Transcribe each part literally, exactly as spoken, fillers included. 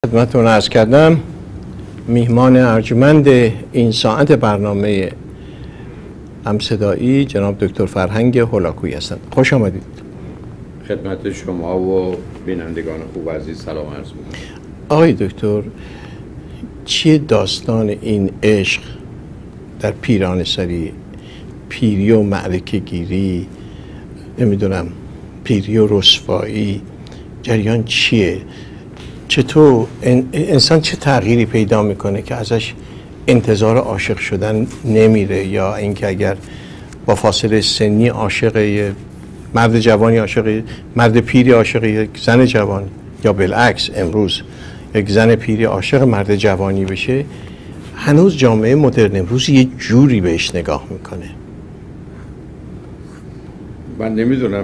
خدمتتون عرض کردم میهمان ارجمند این ساعت برنامه همصدایی جناب دکتر فرهنگ هولاکویی هستند. خوش آمدید. خدمت شما و بینندگان خوب عزیز سلام عرض می‌کنم. آقای دکتر، چیه داستان این عشق در پیران سری، پیری و معرکه گیری، نمیدونم پیری و رسوایی، جریان چیه؟ چطور انسان چه تغییری پیدا میکنه که ازش انتظار عاشق شدن نمیره، یا اینکه اگر با فاصله سنی عاشق مرد جوانی عاشق مرد پیری عاشق یک زن جوان، یا بالعکس امروز یک زن پیری عاشق مرد جوانی بشه، هنوز جامعه مدرن امروز یه جوری بهش نگاه میکنه. من نمیدونم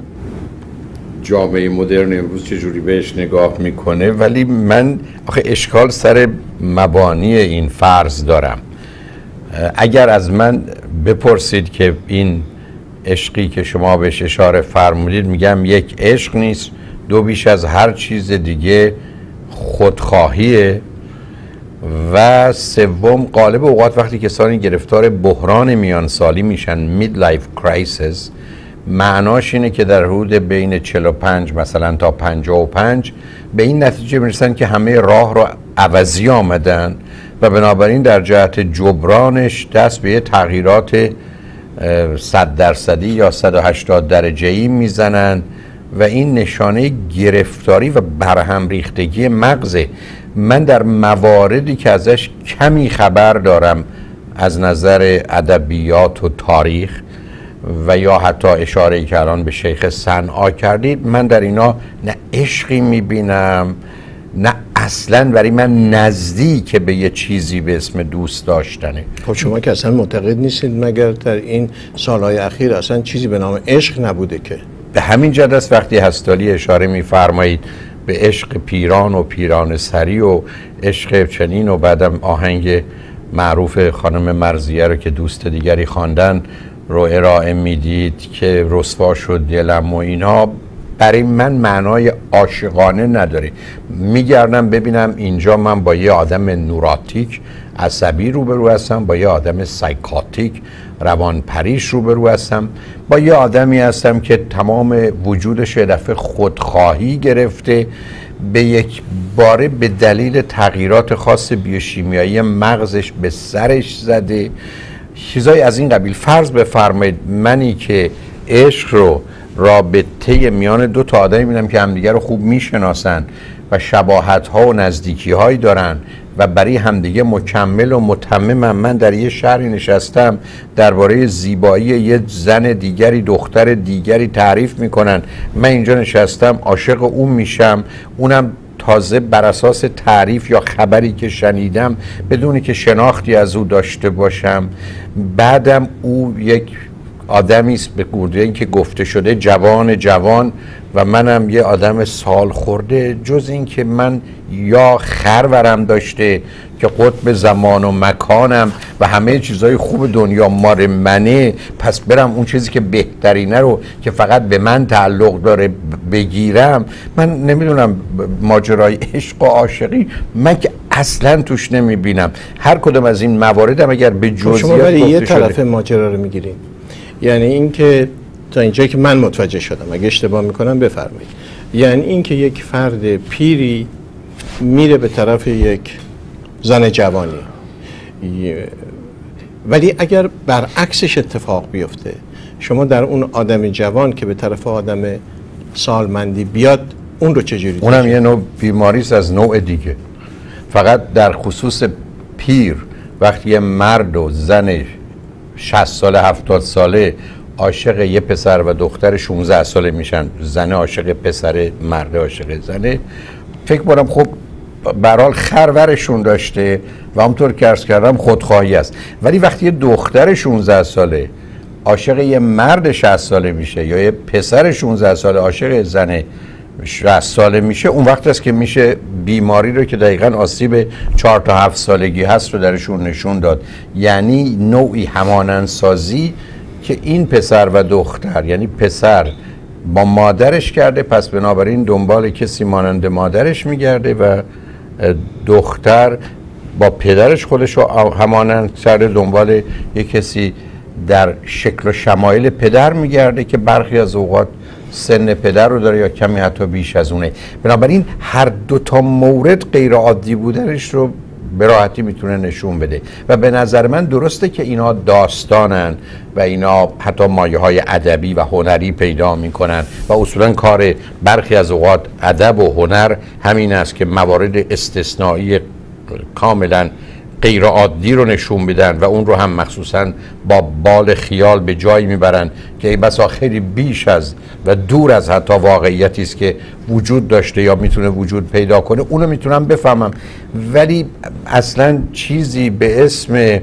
جامعه مدرن امروز چجوری بهش نگاه میکنه، ولی من آخه اشکال سر مبانی این فرض دارم. اگر از من بپرسید که این عشقی که شما بهش اشاره فرمودید، میگم یک عشق نیست، دو بیش از هر چیز دیگه خودخواهیه، و سوم غالب اوقات وقتی کسانی گرفتار بحران میانسالی میشن، مید لایف کرایسیس، معناش اینه که در حدود بین چهل و پنج مثلا تا پنجاه و پنج به این نتیجه میرسن که همه راه رو عوضی آمدن و بنابراین در جهت جبرانش دست به تغییرات صد درصدی یا صد و هشتاد درجه‌ای میزنن و این نشانه گرفتاری و برهم ریختگی مغزه. من در مواردی که ازش کمی خبر دارم از نظر ادبیات و تاریخ و یا حتی اشاره‌ای که الان به شیخ صنعا کردید، من در اینا نه عشقی میبینم نه اصلا برای من نزدیک به یه چیزی به اسم دوست داشتنه. خب شما که اصلا معتقد نیستید مگر در این سالهای اخیر اصلا چیزی به نام عشق نبوده که؟ به همین جهت است وقتی هستالی اشاره میفرمایید به عشق پیران و پیران سری و عشق چنین و بعدم آهنگ معروف خانم مرضیه رو که دوست دیگری خواندن رو ارائه میدید که رسوا شد دلم و اینا، برای من معنای عاشقانه نداره. میگردم ببینم اینجا من با یه آدم نوراتیک عصبی روبرو هستم، با یه آدم سایکاتیک روانپریش روبرو هستم، با یه آدمی هستم که تمام وجودش یه دفعه خودخواهی گرفته به یک باره به دلیل تغییرات خاص بیوشیمیایی مغزش به سرش زده، چیزای از این قبیل. فرض بفرمایید منی که عشق رو رابطه میان دو تا آدمی می‌بینم که همدیگر رو خوب میشناسن و شباهت ها و نزدیکی هایی دارن و برای همدیگه مکمل و متممم. من در یه شهری نشستم درباره زیبایی یه زن دیگری، دختر دیگری تعریف میکنن، من اینجا نشستم عاشق اون میشم، اونم تازه بر اساس تعریف یا خبری که شنیدم بدونی که شناختی از او داشته باشم. بعدم او یک آدمی است به گرده این که گفته شده جوان جوان و منم یه آدم سال خورده، جز این که من یا خرورم داشته که قطب زمان و مکانم و همه چیزهای خوب دنیا مار منه، پس برم اون چیزی که بهترینه رو که فقط به من تعلق داره بگیرم. من نمیدونم ماجرای عشق و عاشقی من که اصلا توش نمیبینم. هر کدوم از این مواردم اگر به جزئیات شما برای یه طرف شده. ماجرا رو میگیریم، یعنی اینکه تا اینجایی که من متوجه شدم، اگه اشتباه میکنم بفرمایید، یعنی اینکه یک فرد پیری میره به طرف یک زن جوانی، ولی اگر برعکسش اتفاق بیفته، شما در اون آدم جوان که به طرف آدم سالمندی بیاد، اون رو چجوری؟ اونم یه نوع بیماری است از نوع دیگه. فقط در خصوص پیر وقتی یه مرد و زن شصت ساله هفتاد ساله عاشق یه پسر و دختر شانزده ساله میشن، زن عاشق پسر، مرد عاشق زنه، فکر کنم خب به هر حال خرورشون داشته و همونطور که عرض کردم خودخواهی است. ولی وقتی یه دختر شانزده ساله عاشق یه مرد شصت ساله میشه یا یه پسر شانزده ساله عاشق زن شصت ساله میشه، اون وقت است که میشه بیماری رو که دقیقاً آسیب چهار تا هفت سالگی هست رو درشون نشون داد. یعنی نوعی همانندسازی که این پسر و دختر، یعنی پسر با مادرش کرده، پس بنابراین دنبال کسی مانند مادرش میگرده و دختر با پدرش خودش رو همانند سر دنبال یک کسی در شکل و شمایل پدر میگرده که برخی از اوقات سن پدر رو داره یا کمی حتی بیش از اونه. بنابراین هر دو تا مورد غیر عادی بودنش رو به راحتی میتونه نشون بده و به نظر من درسته که اینا داستانن و اینا حتی مایه های ادبی و هنری پیدا میکنن و اصولا کار برخی از اوقات ادب و هنر همین است که موارد استثنایی کاملا غیر عادی رو نشون بدن و اون رو هم مخصوصا با بال خیال به جایی میبرن که ای بسا خیلی بیش از و دور از حتی واقعیتی است که وجود داشته یا میتونه وجود پیدا کنه. اونو میتونم بفهمم، ولی اصلا چیزی به اسم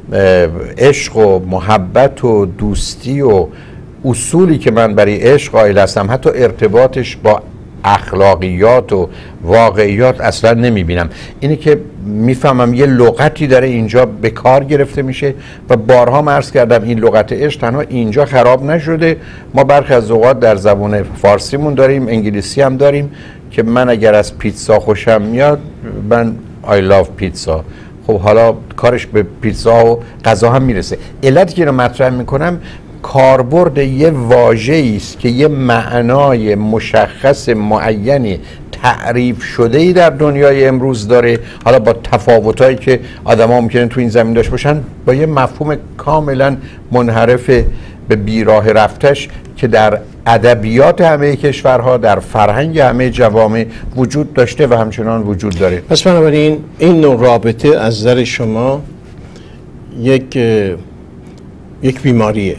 عشق و محبت و دوستی و اصولی که من برای عشق قائل هستم، حتی ارتباطش با اخلاقیات و واقعیات اصلا نمیبینم. اینه که میفهمم یه لغتی داره اینجا به کار گرفته میشه و بارها عرض کردم این لغت عشق تنها اینجا خراب نشده. ما برخی از اوقات در زبان فارسیمون داریم، انگلیسی هم داریم که من اگر از پیتزا خوشم میاد من I love پیتزا. خب حالا کارش به پیتزا و غذا هم میرسه. علتی که رو مطرح میکنم کاربرد یه واژه‌ای است که یه معنای مشخص معینی تعریف شده ای در دنیای امروز داره، حالا با تفاوتایی که آدم‌ها ممکنه تو این زمین داشته باشن، با یه مفهوم کاملا منحرف به بیراه رفتش که در ادبیات همه کشورها، در فرهنگ همه جوامع وجود داشته و همچنان وجود داره. پس بنابراین این نوع رابطه از نظر شما یک یک بیماریه،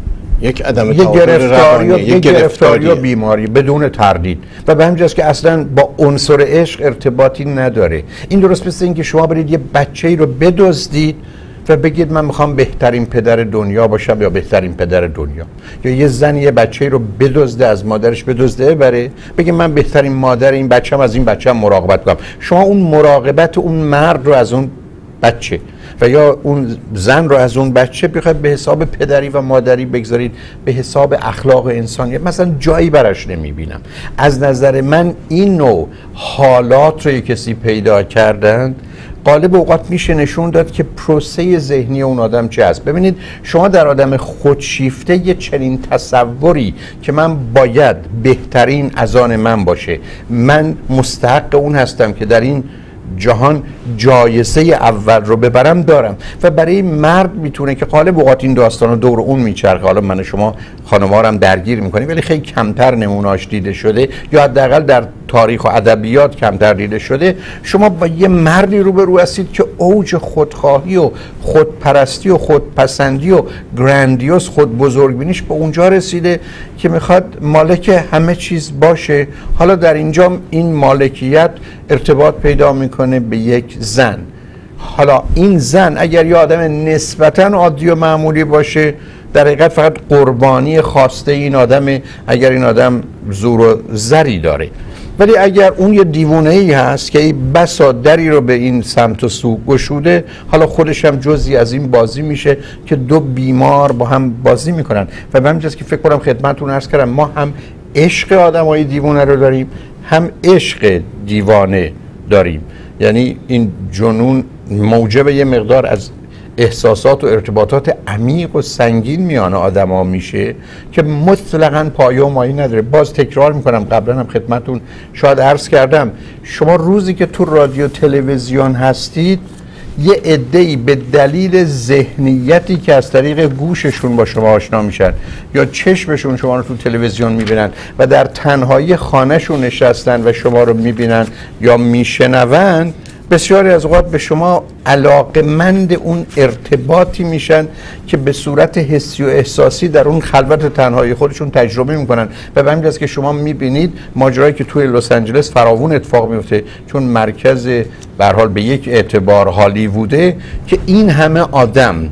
یک عدم یک گرفتاری و یک گرفتاری و گرفتاریه. بیماری بدون تردید و به همین جاست که اصلا با عنصر عشق ارتباطی نداره. این درست مثل این که شما برید یه بچه‌ای رو بدزدید و بگید من میخوام بهترین پدر دنیا باشم یا بهترین پدر دنیا، یا یه زن یه بچه‌ای رو بدزده از مادرش بدزده بره بگید من بهترین مادر این بچه‌م، از این بچه‌م مراقبت کنم. شما اون مراقبت اون مرد رو از اون بچه و یا اون زن رو از اون بچه بخواید به حساب پدری و مادری بگذارید، به حساب اخلاق انسانی مثلا جایی براش نمیبینم. از نظر من این نوع حالات رو کسی پیدا کردن غالب اوقات میشه نشون داد که پروسه ذهنی اون آدم چه است. ببینید شما در آدم خودشیفته یه چنین تصوری که من باید بهترین از آن من باشه، من مستحق اون هستم که در این جهان جایزه اول رو ببرم دارم و برای مرد میتونه که غالب اوقات این داستان رو دور اون میچرخه. حالا من و شما خانم‌ها رو هم درگیر میکنه ولی خیلی کمتر نمونه‌اش دیده شده یا حداقل در تاریخ و ادبیات کمتر دیده شده. شما با یه مردی روبرو هستید که اوج خودخواهی و خودپرستی و خودپسندی و گراندیوس خود بزرگبینیش به اونجا رسیده که میخواد مالک همه چیز باشه. حالا در اینجا این مالکیت ارتباط پیدا میکنه به یک زن. حالا این زن اگر یه آدم نسبتاً عادی و معمولی باشه در حقیقت فقط قربانی خواسته این آدمه، اگر این آدم زور و زری داره. ولی اگر اون یه دیوونه ای هست که این بسا دری رو به این سمت و سو گشوده، حالا خودش هم جزئی از این بازی میشه که دو بیمار با هم بازی میکنن. و به همین جاست که فکر کنم خدمتتون عرض کردم ما هم عشق آدمای دیوونه رو داریم هم عشق دیوانه داریم. یعنی این جنون موجب یه مقدار از احساسات و ارتباطات عمیق و سنگین میان آدم ها میشه که مطلقاً پایه و مایه نداره. باز تکرار میکنم، قبلا هم خدمتون شاید عرض کردم، شما روزی که تو رادیو تلویزیون هستید یه عده‌ای به دلیل ذهنیتی که از طریق گوششون با شما آشنا میشن یا چشمشون شما رو تو تلویزیون میبینن و در تنهایی خانهشون نشستن و شما رو میبینن یا میشنون، بسیاری از اوقات به شما علاقمند اون ارتباطی میشن که به صورت حسی و احساسی در اون خلوت تنهایی خودشون تجربه میکنن و به همین جاست که شما میبینید ماجرایی که توی لس آنجلس فراوون اتفاق میفته، چون مرکز به هر حال به یک اعتبار هالیووده، که این همه آدم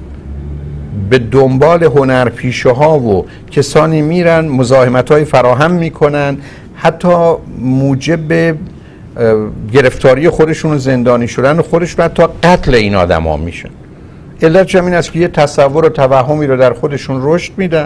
به دنبال هنرپیشه ها و کسانی میرن مزاحمت های فراهم میکنن، حتی موجب گرفتاری خودشون و زندانی شدن و خودشون حتی قتل این آدم ها میشن. علت این است که یه تصور و توهمی رو در خودشون رشد میدن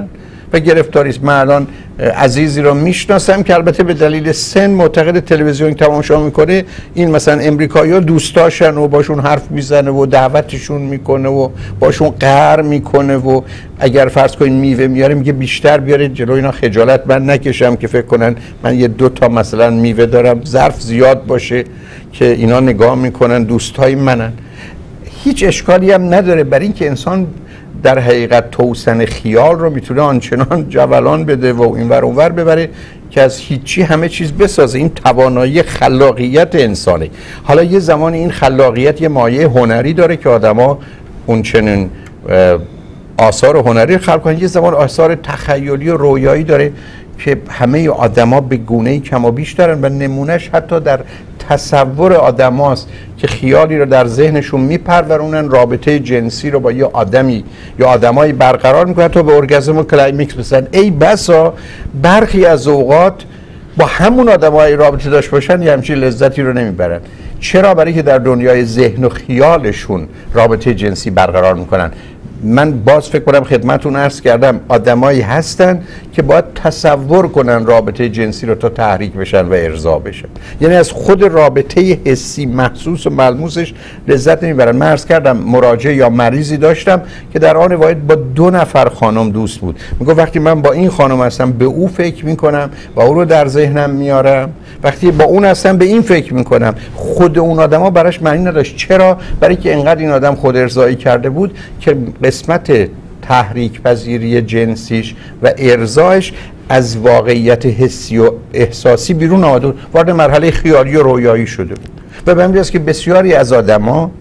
و گرفتاری است. من الان عزیزی رو میشناسم که البته به دلیل سن معتقد تلویزیون تماشا میکنه این مثلا امریکایی‌ها دوستاشن و باشون حرف میزنه و دعوتشون میکنه و باشون قهر میکنه و اگر فرض کنین میوه میاره میگه بیشتر بیارید جلو اینا خجالت من نکشم که فکر کنن من یه دو تا مثلا میوه دارم ظرف زیاد باشه که اینا نگاه میکنن دوستای منن. هیچ اشکالی هم نداره، برای اینکه انسان در حقیقت توسن خیال رو میتونه آنچنان جولان بده و اینور اونور ببره که از هیچی همه چیز بسازه. این توانایی خلاقیت انسانه. حالا یه زمان این خلاقیت یه مایه هنری داره که آدما اون چنین آثار هنری خلق کنن، یه زمان آثار تخیلی و رویایی داره که همه آدما به گونه‌ای کم و بیش دارن و نمونهش حتی در تصور آدماست که خیالی رو در ذهنشون میپرورونن، رابطه جنسی رو با یه آدمی یا آدمایی برقرار میکنن تا به ارگازم و کلایمکس برسن. ای بسا برخی از اوقات با همون آدمای رابطه داشت باشن یه همچین لذتی رو نمیبرن. چرا؟ برای که در دنیای ذهن و خیالشون رابطه جنسی برقرار میکنن. من باز فکر کنم خدمتون عرض کردم آدمایی هستن که باید تصور کنن رابطه جنسی رو تا تحریک بشن و ارضا بشن، یعنی از خود رابطه حسی محسوس و ملموسش لذت نمیبرن. من عرض کردم مراجعه یا مریضی داشتم که در آن واحد با دو نفر خانم دوست بود. میگه وقتی من با این خانم هستم به او فکر میکنم و او رو در ذهنم میارم، وقتی با اون هستم به این فکر میکنم. خود اون آدما براش معنی نداشت. چرا؟ برای که انقدر این آدم خود ارضایی کرده بود که قسمت تحریک پذیری جنسیش و ارضایش از واقعیت حسی و احساسی بیرون آمده بود، وارد مرحله خیالی و رویایی شده بود. و به همین است که بسیاری از آدما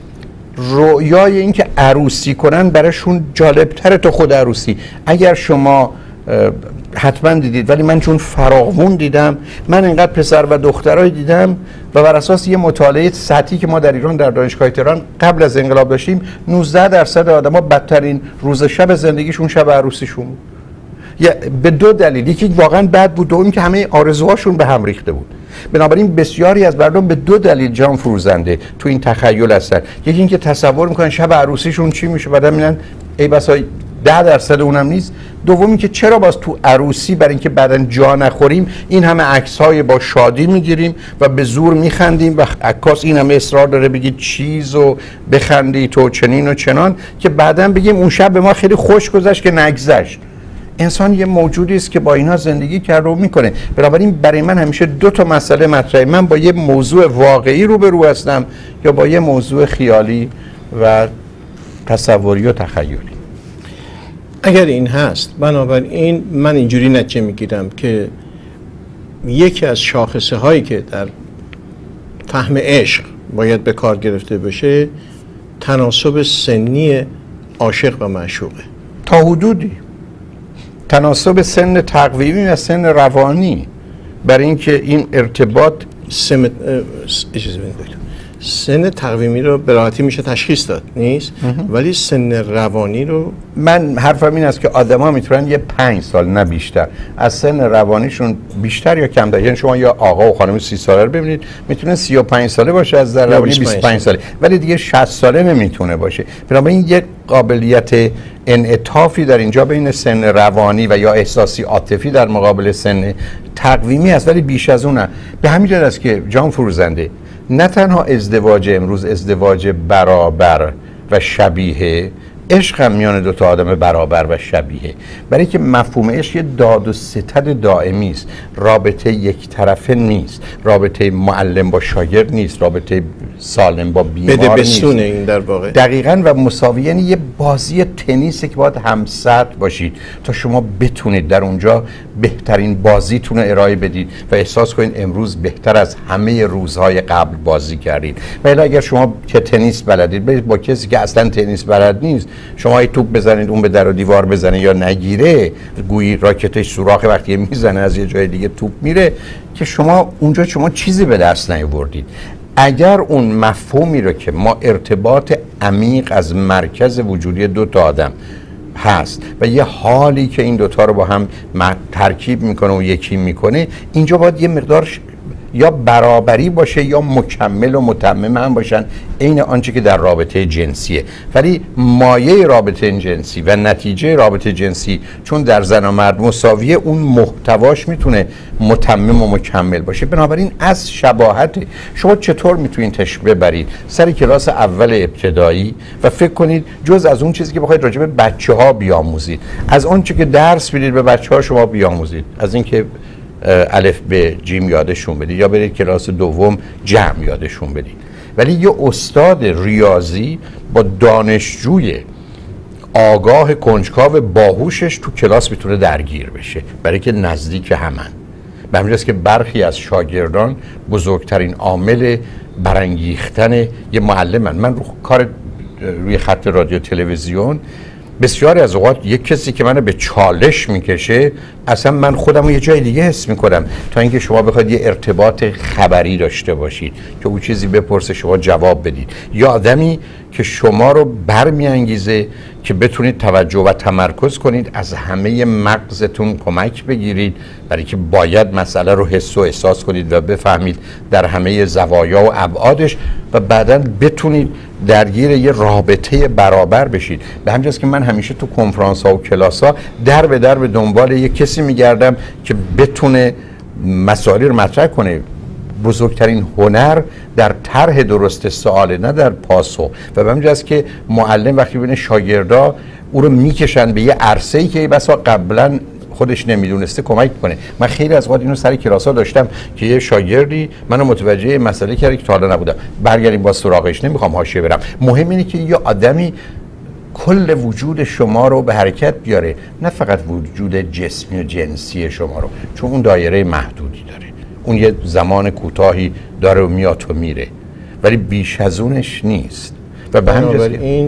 رویای این که عروسی کنن براشون جالبتره تا خود عروسی. اگر شما حتما دیدید، ولی من چون فراوون دیدم، من اینقدر پسر و دخترای دیدم و بر اساس یه مطالعه سطحی که ما در ایران در دانشگاه تهران قبل از انقلاب داشتیم، نوزده درصد آدما بدترین روز شب زندگیشون شب عروسیشون بود. به دو دلیل، یکی واقعا بد بود، دوم که همه آرزوهاشون به هم ریخته بود. بنابراین بسیاری از مردم به دو دلیل جان فروزنده تو این تخیل هستن. یکی اینکه تصور میکنن شب عروسیشون چی میشه، بعدا میگن ای بسا ده درصد اونم نیست. دومی که چرا باز تو عروسی برای اینکه بعداً جا نخوریم این همه عکس‌های با شادی میگیریم و به زور میخندیم و عکاس این همه اصرار داره بگید چیز و بخندی تو چنین و چنان که بعداً بگیم اون شب به ما خیلی خوش گذشت که نگذشت. انسان یه موجودی است که با اینا زندگی کرده و میکنه. بنابراین برای من همیشه دو تا مسئله مطرحه: من با یه موضوع واقعی روبرو هستم یا با یه موضوع خیالی و تصوری و تخیلی. اگر این هست، بنابراین من اینجوری نتیجه میگیرم که یکی از شاخصه هایی که در فهم عشق باید به کار گرفته بشه تناسب سنی عاشق و معشوقه. تا حدودی تناسب سن تقویمی و سن روانی، برای اینکه این ارتباط سم... اجازه بدید سن تقویمی رو به راحتی میشه تشخیص داد نیست، ولی سن روانی رو من حرفم این است که آدما میتونن یه پنج سال نه بیشتر از سن روانیشون بیشتر یا کمتر، یعنی شما یا آقا و خانم سی ساله رو ببینید میتونه سی و پنج ساله باشه از در روانی بیست و پنج ساله، ولی دیگه شصت ساله نمیتونه باشه. بنابراین یک قابلیت انعطافی در اینجا بین سن روانی و یا احساسی عاطفی در مقابل سن تقویمی است، ولی بیش از اون نه. به همین جهت است که جان فروزنده نه تنها ازدواج امروز ازدواج برابر و شبیه، عشق هم میان دو تا آدم برابر و شبیه، برای که مفهوم عشق یه داد و ستد دائمی است، رابطه یک طرفه نیست، رابطه معلم با شاگرد نیست، رابطه سالم با بیمار بده نیست. بسونه این در واقع دقیقاً و مساوی، یعنی یه بازی تنیسه که باید همسط باشید تا شما بتونید در اونجا بهترین بازیتون رو ارائه بدید و احساس کنید امروز بهتر از همه روزهای قبل بازی کردید. ولی اگر شما که تنیس بلدید برید با کسی که اصلا تنیس بلد نیست، شما ای توپ بزنید اون به در و دیوار بزنه یا نگیره، گویی راکتش سوراخ، وقتی میزنه از یه جای دیگه توپ میره، که شما اونجا شما چیزی به دست نیاوردید. اگر اون مفهومی رو که ما ارتباط عمیق از مرکز وجودی دو تا آدم هست و یه حالی که این دوتا رو با هم ترکیب میکنه و یکی میکنه، اینجا باید یه مقدار یا برابری باشه یا مکمل و متمم هم باشن عین آنچه که در رابطه جنسیه. ولی مایه رابطه جنسی و نتیجه رابطه جنسی چون در زن و مرد مساویه، اون محتواش میتونه متمم و مکمل باشه. بنابراین از شباهت شما چطور میتونید تشبیه برید سر کلاس اول ابتدایی و فکر کنید جز از اون چیزی که بخواید راجع به بچه‌ها بیاموزید، از اون چیزی که درس میدید به بچه‌ها شما بیاموزید، از اینکه الف به جیم یادشون بدید یا برید کلاس دوم جمع یادشون بدید. ولی یه استاد ریاضی با دانشجوی آگاه کنجکاو باهوشش تو کلاس میتونه درگیر بشه، برای که نزدیک همن. به همین جاست که برخی از شاگردان بزرگترین عامل برانگیختن یه معلمن. من رو کار روی خط رادیو تلویزیون بسیاری از اوقات یک کسی که منو به چالش میکشه، اصلا من خودم رو یه جای دیگه حس میکنم تا اینکه شما بخواید یه ارتباط خبری داشته باشید که او چیزی بپرسه شما جواب بدید، یا آدمی که شما رو برمیانگیزه که بتونید توجه و تمرکز کنید، از همه مغزتون کمک بگیرید برای که باید مسئله رو حس و احساس کنید و بفهمید در همه زوایا و ابعادش و بعداً بتونید درگیر یه رابطه برابر بشید. به همین جاست که من همیشه تو کنفرانس ها و کلاس ها در به در به دنبال یه کسی میگردم که بتونه مسائلی رو مطرح کنه. بزرگترین هنر در طرح درست سواله، نه در پاسخ. و به همین جاست که معلم وقتی ببینه شاگردا او رو میکشن به یه عرصه‌ای که بسا قبلا خودش نمیدونسته کمک کنه. من خیلی از اوقات اینو سر کلاس‌ها داشتم که یه شاگردی منو متوجه مسئله کرد که تا حالا نبودم. برگردیم با سراغش، نمیخوام حاشیه برم. مهم اینه که یه آدمی کل وجود شما رو به حرکت بیاره، نه فقط وجود جسمی و جنسی شما رو، چون اون دایره محدودی داره، اون یه زمان کوتاهی داره و میاد و میره، ولی بیش از اونش نیست. و به همین جاست این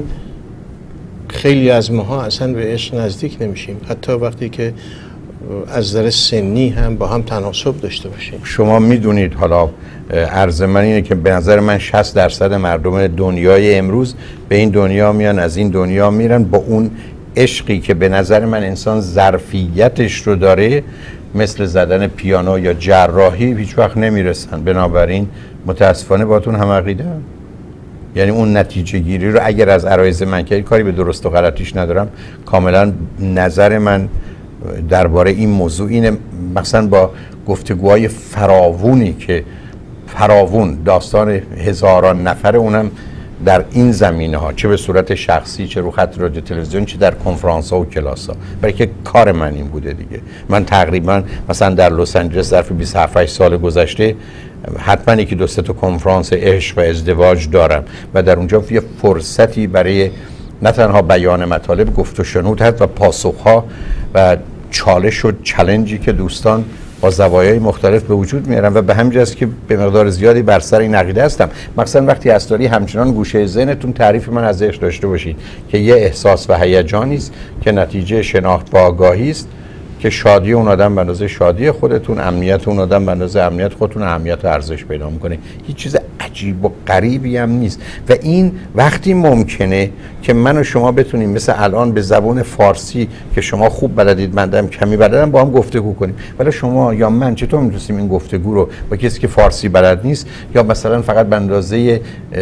خیلی از ماها اصلا به عشق نزدیک نمیشیم، حتی وقتی که از نظر سنی هم با هم تناسب داشته باشیم. شما میدونید، حالا عرض من اینه که به نظر من شصت درصد مردم دنیای امروز به این دنیا میان، از این دنیا میرن با اون عشقی که به نظر من انسان ظرفیتش رو داره، مثل زدن پیانو یا جراحی، هیچ وقت نمیرسن. بنابراین متاسفانه باتون هم عقیده، یعنی اون نتیجه گیری رو اگر از عرایض من کردید، کاری به درست و غلطیش ندارم، کاملا نظر من درباره این موضوع اینه، مثلا با گفتگوهای فراوونی که فراوون داستان هزاران نفر، اونم در این زمینه ها، چه به صورت شخصی، چه رو خط رادیو تلویزیون، چه در کنفرانس ها و کلاس ها، برای که کار من این بوده دیگه. من تقریبا مثلا در لس آنجلس ظرف بیست و هفت سال گذشته حتما یکی دو سه تا کنفرانس عشق و ازدواج دارم و در اونجا یه فرصتی برای نه تنها بیان مطالب، گفت و شنود هست و پاسخ ها و چالش و چالنجی که دوستان با زوایای مختلف به وجود میارن و به همین جاست که به مقدار زیادی بر سر این عقیده هستم. مثلا وقتی هستاری همچنان گوشه ذهنتون تعریف من از عشق داشته باشید که یه احساس و هیجانی است که نتیجه شناخت و آگاهی است که شادی اون آدم به اندازه شادی خودتون، امنیت اون آدم به اندازه امنیت خودتون، اهمیت و ارزش پیدا میکنه. هیچ چیز عجیب و غریبی هم نیست و این وقتی ممکنه که من و شما بتونیم مثل الان به زبان فارسی که شما خوب بلدید، من هم کمی بلدم، با هم گفتگو کنیم. ولی شما یا من چطور میتونیم این گفتگو رو با کسی که فارسی بلد نیست یا مثلا فقط به اندازه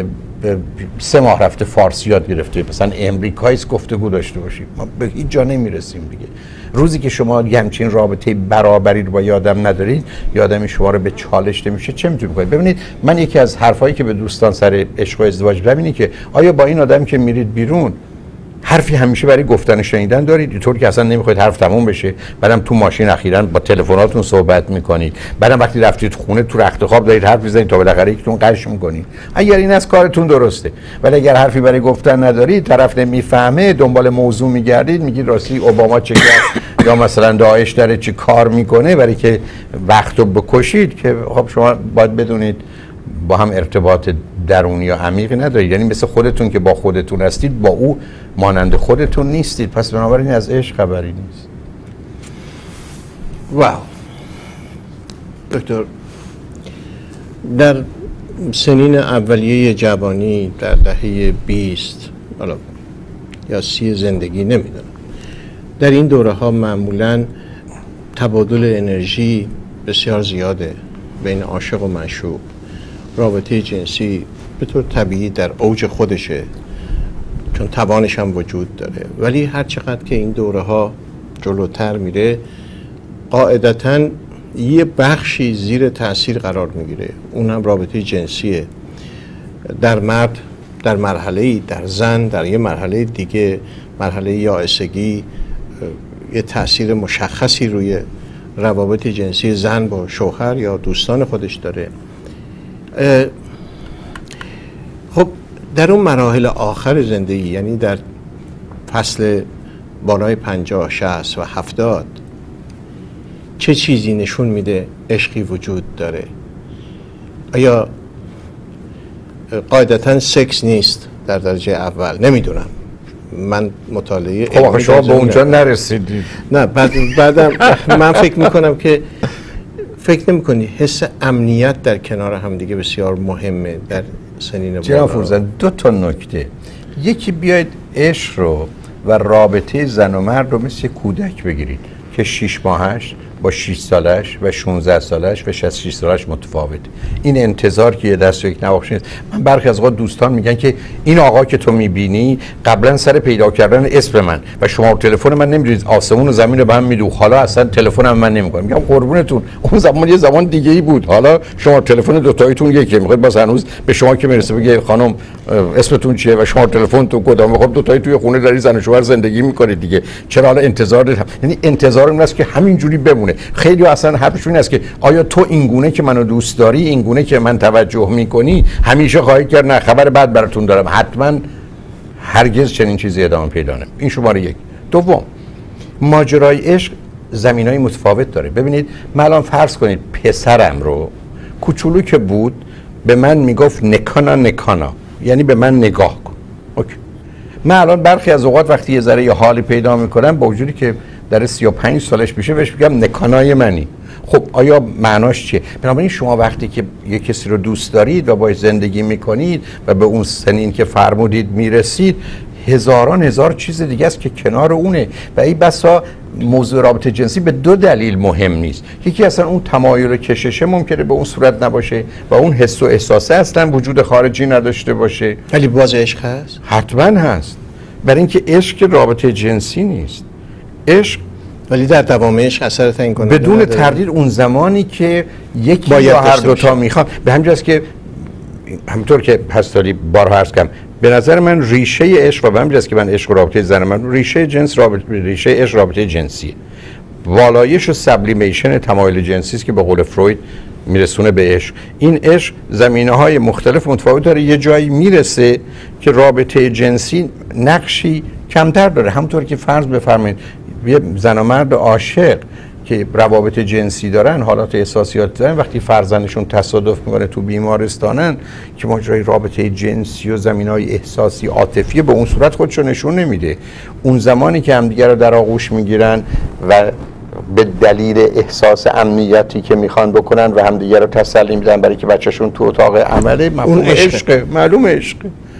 سه ماه رفته فارسی یاد گرفته مثلا امریکاییست گفتگو داشته باشیم؟ ما به هیچ جا نمیرسیم دیگه. روزی که شما همچین رابطه برابری رو با یادم ندارید، یادمی شما رو به چالش نمیشه، چه میتونید بکنید؟ ببینید، من یکی از حرفایی که به دوستان سر عشق و ازدواج میزنم اینه که آیا با این آدمی که میرید بیرون حرفی همیشه برای گفتن و شنیدن دارید؟ اینطور که اصلا نمیخواید حرف تموم بشه، بعدم تو ماشین اخیراً با تلفناتون صحبت میکنید، بعدم وقتی رفتید خونه تو رخت خواب دارید حرف میزنید تا بالاخره یکتون قش میکنید. اگر این از کارتون درسته، ولی اگر حرفی برای گفتن ندارید، طرف نمیفهمه، دنبال موضوع میگردید، میگید راستی اوباما چه کرد یا مثلا داعش داره چی کار میکنه، برای که وقتو بکشید، که خب شما باید بدونید با هم ارتباط درونی و عمیقی ندارید. یعنی مثل خودتون که با خودتون هستید، با او مانند خودتون نیستید. پس بنابراین از عشق خبری نیست. واو دکتر، در سنین اولیه جوانی، در دهه بیست حالا یا سی زندگی، نمیدونم، در این دوره ها معمولاً تبادل انرژی بسیار زیاده بین عاشق و معشوق، رابطه جنسی به طور طبیعی در اوج خودشه، چون توانش هم وجود داره. ولی هر چقدر که این دوره ها جلوتر میره، قاعدتاً یه بخشی زیر تأثیر قرار میگیره، اون هم رابطه جنسیه. در مرد در مرحله‌ای، در زن در یه مرحله دیگه، مرحله یائسگی، یه تأثیر مشخصی روی روابط جنسی زن با شوهر یا دوستان خودش داره. خب در اون مراحل آخر زندگی، یعنی در فصل بالای پنجاه، شصت و هفتاد، چه چیزی نشون میده عشقی وجود داره؟ آیا قاعدتاً سکس نیست در درجه اول؟ نمیدونم، من مطالعه خب آخه شما به اونجا نرسیدید. نه بعد بعدم من فکر میکنم که فکر نمیکنی حس امنیت در کنار هم دیگه بسیار مهمه در سنین بالا؟ جناب فروزان دو تا نکته، یکی بیاید عشق رو و رابطه زن و مرد رو مثل کودک بگیرید که شش ماهش با شش سالش و شانزده سالش و شصت و شش سالش متفاوت. این انتظار که یه دست و یک نواخت نیست. من برخی از اوقات دوستان میگن که این آقا که تو میبینی قبلا سر پیدا کردن اسم من و شماره تلفن من نمیدونید، آسمون و زمین رو به هم میدوخت، حالا اصلا تلفنم من نمیکنم. میگم قربونتون، اون زمان یه زمان دیگه ای بود، حالا شماره تلفن دو تایتون یکیه. میخواد باز هنوز به شما که میرسه بگه خانم اسمتون چیه و شماره تلفنتون کدومه؟ خب دو تایی توی خونه داری زن و شوهر زندگی میکنید دیگه، چرا حالا انتظار دارید؟ یعنی انتظار این است که همینجوری بمونه. خیلی اصلا حرفشون این است که آیا تو اینگونه که منو دوست داری، اینگونه که من توجه میکنی همیشه خواهی کرد؟ نه، خبر بد براتون دارم، حتما هرگز چنین چیزی ادامه پیدا نمیکنه. این شماره یک. دوم، ماجرای عشق زمینای متفاوت داره. ببینید من الان فرض کنید پسرم رو کوچولو که بود به من میگفت نکانا نکانا، یعنی به من نگاه کن. اوکی. من الان برخی از اوقات وقتی یه ذره یه حالی پیدا میکنم، با وجودی که در سی و پنج سالش میشه، بهش میگم نکانای منی. خب آیا معناش چیه؟ بنابراین شما وقتی که یه کسی رو دوست دارید و باهاش زندگی میکنید و به اون سنین که فرمودید میرسید، هزاران هزار چیز دیگه است که کنار اونه و این بسا موضوع رابطه جنسی به دو دلیل مهم نیست. یکی اصلا اون تمایل و کششه ممکنه به اون صورت نباشه و اون حس و احساسه اصلا وجود خارجی نداشته باشه. ولی باز عشق هست؟ حتما هست، برای اینکه عشق رابطه جنسی نیست. عشق ولی در دوام عشق اثر تعیین کننده بدون تردید اون زمانی که یکی یا هر دو تا میخوان. به همین جاست که همونطور که هستالی بارها عرض کردم، به نظر من ریشه عشق و به همین جاست که من عشق و رابطه زن من ریشه جنس رابطه ریشه عشق رابطه جنسیه. والایش و سبلیمیشن تمایل جنسی است که به قول فروید میرسونه به عشق. این عشق زمینه‌های مختلف متفاوت داره، یه جایی میرسه که رابطه جنسی نقشی کمتر داره. همونطور که فرض بفرمایید یه زن و مرد عاشق که روابط جنسی دارن، حالات احساسیات دارن، وقتی فرزندشون تصادف میکنه تو بیمارستانن که ماجرای رابطه جنسی و زمینهای احساسی عاطفی به اون صورت خودشو نشون نمیده. اون زمانی که همدیگه رو در آغوش میگیرن و به دلیل احساس امنیتی که میخوان بکنن و همدیگه رو تسلی میدن برای که بچه‌شون تو اتاق عمله، مفهوم عشق معلوم عشق.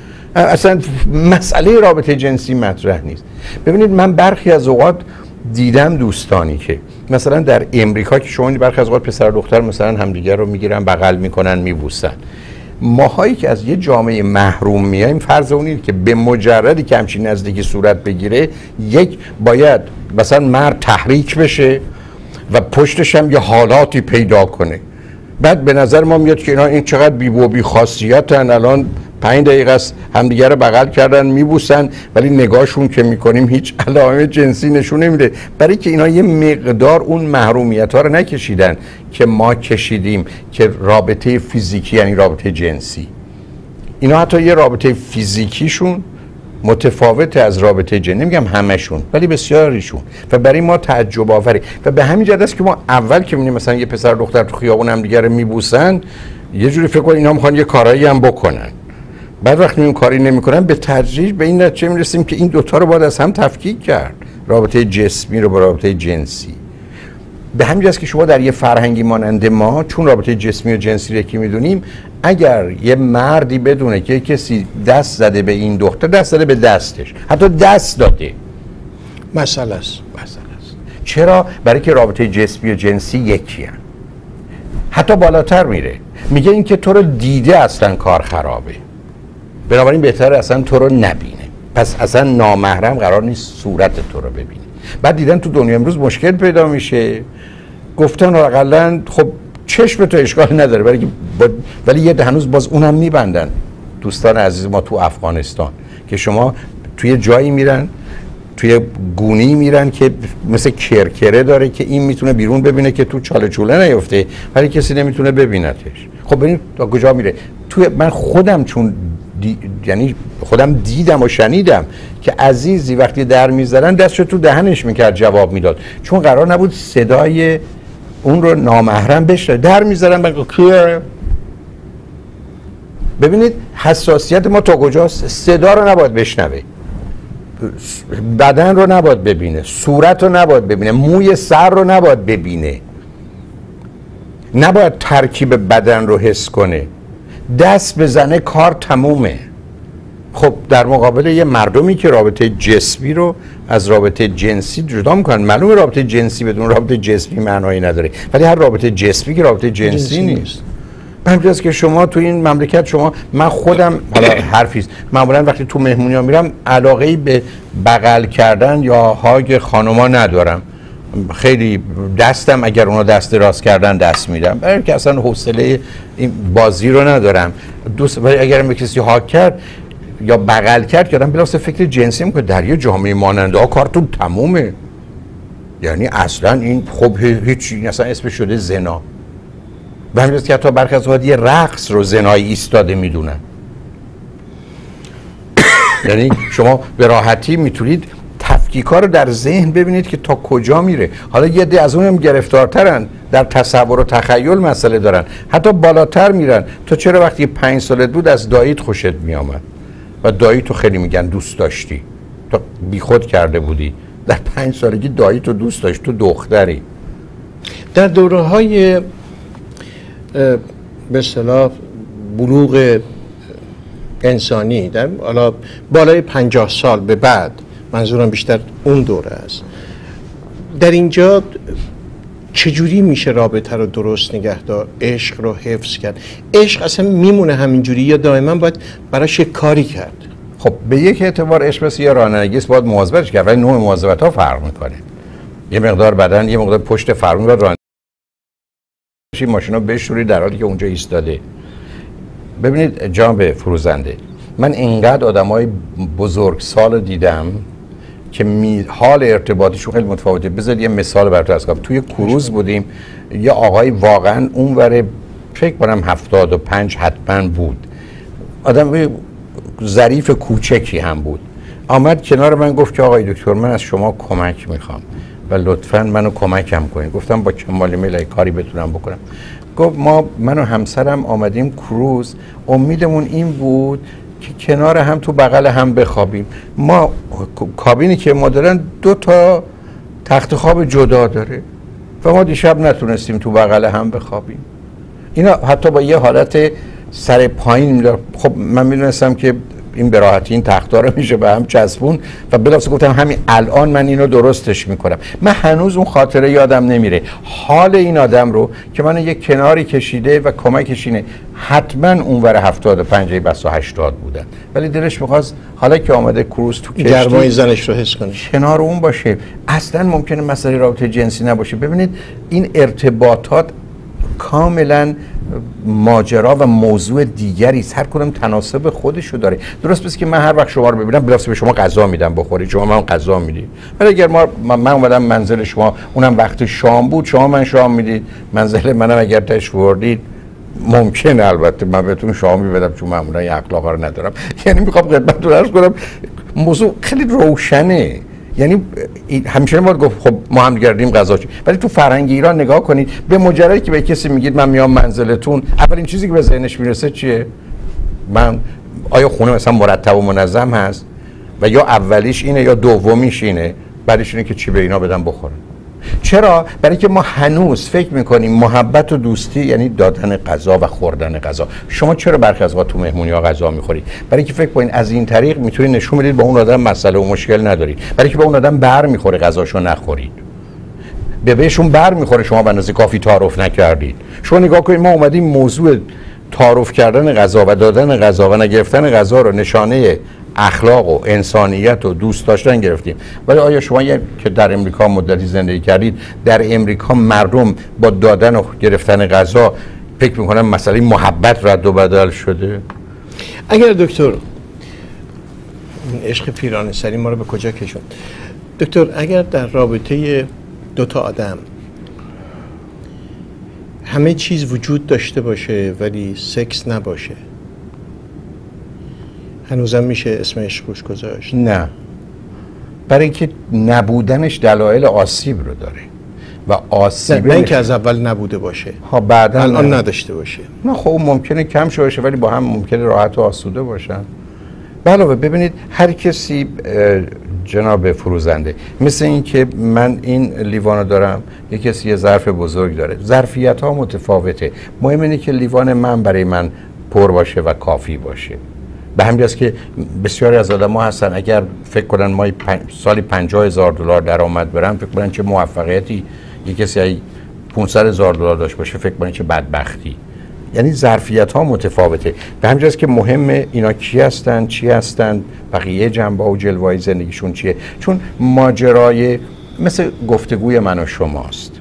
اصلا مسئله رابطه جنسی مطرح نیست. ببینید من برخی از اوقات دیدم دوستانی که مثلا در امریکا که شما برخی از اوقات پسر و دختر مثلا همدیگر رو میگیرن، بغل میکنن، میبوسن. ماهایی که از یه جامعه محروم میایم، فرض اون اینه که به مجردی که همچین نزدیکی صورت بگیره، یک باید مثلا مرد تحریک بشه و پشتش هم یه حالاتی پیدا کنه. بعد به نظر ما میاد که اینا این چقدر بی‌بو و بی‌خاصیتن، الان پنج دقیقه است همدیگه رو بغل کردن میبوسن ولی نگاهشون که میکنیم هیچ علائم جنسی نشون نمیده، برای که اینا یه مقدار اون محرومیت ها رو نکشیدن که ما کشیدیم، که رابطه فیزیکی یعنی رابطه جنسی. اینا حتی یه رابطه فیزیکیشون متفاوت از رابطه جنسی، نمیگم همشون ولی بسیاریشون، و برای ما تعجب آوره. و به همین جهت است که ما اول که میبینیم مثلا یه پسر دختر تو خیابون هم دیگه رو میبوسن، یه جوری فکر کنیم اینا میخوان یه کارایی هم بکنن. بعد وقتی این کاری نمیکنن، به تدریج به این نتیجه میرسیم که این دوتا رو باید از هم تفکیک کرد، رابطه جسمی رو با رابطه جنسی. به همین جاست که شما در یه فرهنگی مانند ما، چون رابطه جسمی و جنسی رو که میدونیم، اگر یه مردی بدونه که کسی دست زده به این دختر، دست زده به دستش، حتی دست داده، مسئله است. مسئله است. چرا؟ برای که رابطه جسمی و جنسی یکی هم. حتی بالاتر میره، میگه این که تو رو دیده اصلا کار خرابه، بنابراین بهتره اصلا تو رو نبینه. پس اصلا نامحرم قرار نیست صورت تو رو ببینه. بعد دیدن تو دنیا امروز مشکل پیدا میشه، گفتن اقلا خب چشم تو اشکال نداره، ولی ولی یه هنوز باز اونم میبندن. دوستان عزیز ما تو افغانستان که شما توی جایی میرن، توی گونی میرن که مثل کرکره داره که این میتونه بیرون ببینه که تو چاله چوله نیفته، ولی کسی نمیتونه ببینتش. خب ببین تا کجا میره. توی من خودم چون دی... یعنی خودم دیدم و شنیدم که عزیزی وقتی در میذارن دستشو تو دهنش میکرد جواب میداد، چون قرار نبود صدای اون رو نامحرم بشه. در میذارن بگو کیه. ببینید حساسیت ما تا کجاست. صدا رو نباید بشنوه، بدن رو نباید ببینه، صورت رو نباید ببینه، موی سر رو نباید ببینه، نباید ترکیب بدن رو حس کنه، دست بزنه کار تمومه. خب در مقابل یه مردمی که رابطه جسمی رو از رابطه جنسی جدا میکنن، معلومه رابطه جنسی بدون رابطه جسمی معنایی نداره، ولی هر رابطه جسمی که رابطه جنسی, جنسی نیست. همینجاست که شما تو این مملکت، شما من خودم حالا حرفیست، معمولا وقتی تو مهمونی ها میرم علاقه‌ای به بغل کردن یا هاگ خانوما ندارم، خیلی دستم اگر اونا دست راست کردن دست میدم، برای اینکه اصلا حوصله این بازی رو ندارم. دوست ولی اگر به کسی هاگ کرد یا بغل کرد که آدم بلافاصله فکر جنسی میکنه. در یه جامعه ماننده ها کارتون تمومه، یعنی اصلا این خب هیچ اصلا اسمش شده زنا. و همینجاست که حتی برخی از اوقات یه رقص رو زنایی ایستاده میدونن. یعنی شما به راحتی میتونید تفکیکا رو در ذهن ببینید که تا کجا میره. حالا یه عده از اونم گرفتارترن، در تصور و تخیل مسئله دارن، حتی بالاتر میرن. تو چرا وقتی پنج سالت بود از داییت خوشت میامد و دایی تو خیلی میگن دوست داشتی، تو بیخود کرده بودی، در پنج سالگی دایی تو دوست داشت، تو دختری. در دوره های به اصطلاح بلوغ انسانی، در حالا بالای پنجاه سال به بعد، منظورم بیشتر اون دوره است، در اینجا چجوری میشه رابطه رو درست نگه داشت، عشق رو حفظ کرد؟ عشق اصلا میمونه همینجوری یا دائما باید براش یک کاری کرد؟ خب به یک اعتبار عشق مثل یه رانندگی است، باید مواظبتش کرد، ولی نوع مواظبت ها فرق میکنه. یه مقدار بدن، یه مقدار پشت فرمون باید رانندگی ماشینا بشوری در حالی که اونجا ایستاده. ببینید جناب فروزنده، من اینقدر آدمای بزرگسال دیدم که می حال ارتباطیشون خیلی متفاوته. بذار یه مثال براتون عرض کنم. توی کروز بودیم، یه آقای واقعا اونور فکر کنم هفتاد و پنج حتما بود، آدم ظریف کوچکی هم بود، آمد کنار من گفت که آقای دکتر من از شما کمک میخوام و لطفاً منو کمکم کنید. گفتم با کمال میل کاری بتونم بکنم. گفت ما من و همسرم آمدیم کروز، امیدمون این بود که کنار هم تو بغل هم بخوابیم. ما کابینی که ما دارن دو تا تخت خواب جدا داره و ما دیشب نتونستیم تو بغل هم بخوابیم. اینا حتی با یه حالت سر پایین میدار. خب من میدونستم که این به راحتی این تخت‌ها رو میشه به هم چسبون و بلافاصله گفتم همین الان من اینو درستش میکنم. من هنوز اون خاطره یادم نمیره، حال این آدم رو که من یک کناری کشیده و کمکش اینه. حتما اونور هفتاد و پنج بس و هشتاد بودن، ولی دلش میخواست حالا که آمده کروز تو کشتی گرمای زنش رو حس کنه، کنار اون باشه. اصلا ممکنه مسئله رابطه جنسی نباشه. ببینید این ارتباطات کاملا ماجرا و موضوع دیگری است، هر کدوم تناسب خودشو داره. درست پس که من هر وقت شما رو ببینم بلافاصله به شما غذا میدم بخورید، شما من غذا میدید. ولی اگر ما من اومدم منزل شما، اونم وقت شام بود، شما من شام میدید، منزل منم اگر تشوردید، ممکنه البته من بهتون شامی بدم چون معمولا این اخلاقا رو ندارم. یعنی میخوام خدمتتون عرض کنم موضوع خیلی روشنه. یعنی همیشه ما گفت خب ما هم گردیم غذا چی، ولی تو فرهنگ ایران نگاه کنید، به مجردی که به کسی میگید من میام منزلتون، اولین چیزی که به ذهنش میرسه چیه؟ من آیا خونه مثلا مرتب و منظم هست و یا اولیش اینه یا دومیش اینه، بعدش اینه که چی به اینا بدم بخورن. چرا؟ برای که ما هنوز فکر میکنیم محبت و دوستی یعنی دادن غذا و خوردن غذا. شما چرا برخی از وقت تو مهمونی ها غذا میخورید؟ برای که فکر کنید از این طریق میتونید نشون بدید با اون آدم مسئله و مشکل ندارید، برای که با اون آدم بر میخوره غذاشو نخورید. به بهشون بر میخوره شما به اندازه کافی تعارف نکردید. شما نگاه کنید ما اومدیم موضوع تعارف کردن غذا و دادن غذا و نگرفتن غذا رو نشانه اخلاق و انسانیت و دوست داشتن گرفتیم. ولی آیا شما که در امریکا مدتی زندگی کردید، در امریکا مردم با دادن و گرفتن غذا فکر میکنن مسئله محبت رد و بدل شده؟ اگر دکتر عشق پیرانه سری ما رو به کجا کشوند؟ دکتر اگر در رابطه دو تا آدم همه چیز وجود داشته باشه ولی سکس نباشه، هنوزم میشه اسم عشق روش گذاشت؟ نه، برای اینکه نبودنش دلایل آسیب رو داره و آسیب نه اینکه از اول نبوده باشه ها بعدا الان نداشته باشه. نه خب ممکنه کم شده باشه ولی با هم ممکنه راحت و آسوده باشن. علاوه ببینید هر کسی جناب فروزنده مثل این که من این لیوانو دارم، یک کسی یه ظرف بزرگ داره، ظرفیت ها متفاوته. مهم اینه که لیوان من برای من پر باشه و کافی باشه. به همین جاست که بسیاری از آدم ها هستن اگر فکر کنن ما پن... سالی پنجاه هزار دلار درآمد برن فکر کنن چه موفقیتی، یک کسی پانصد هزار دلار داشت باشه فکر کنن چه بدبختی. یعنی ظرفیت ها متفاوته. به همین جاست که مهمه اینا کی هستن، چی هستن، بقیه جنبه و جلوه‌های زندگیشون چیه. چون ماجرای مثل گفتگوی من و شماست.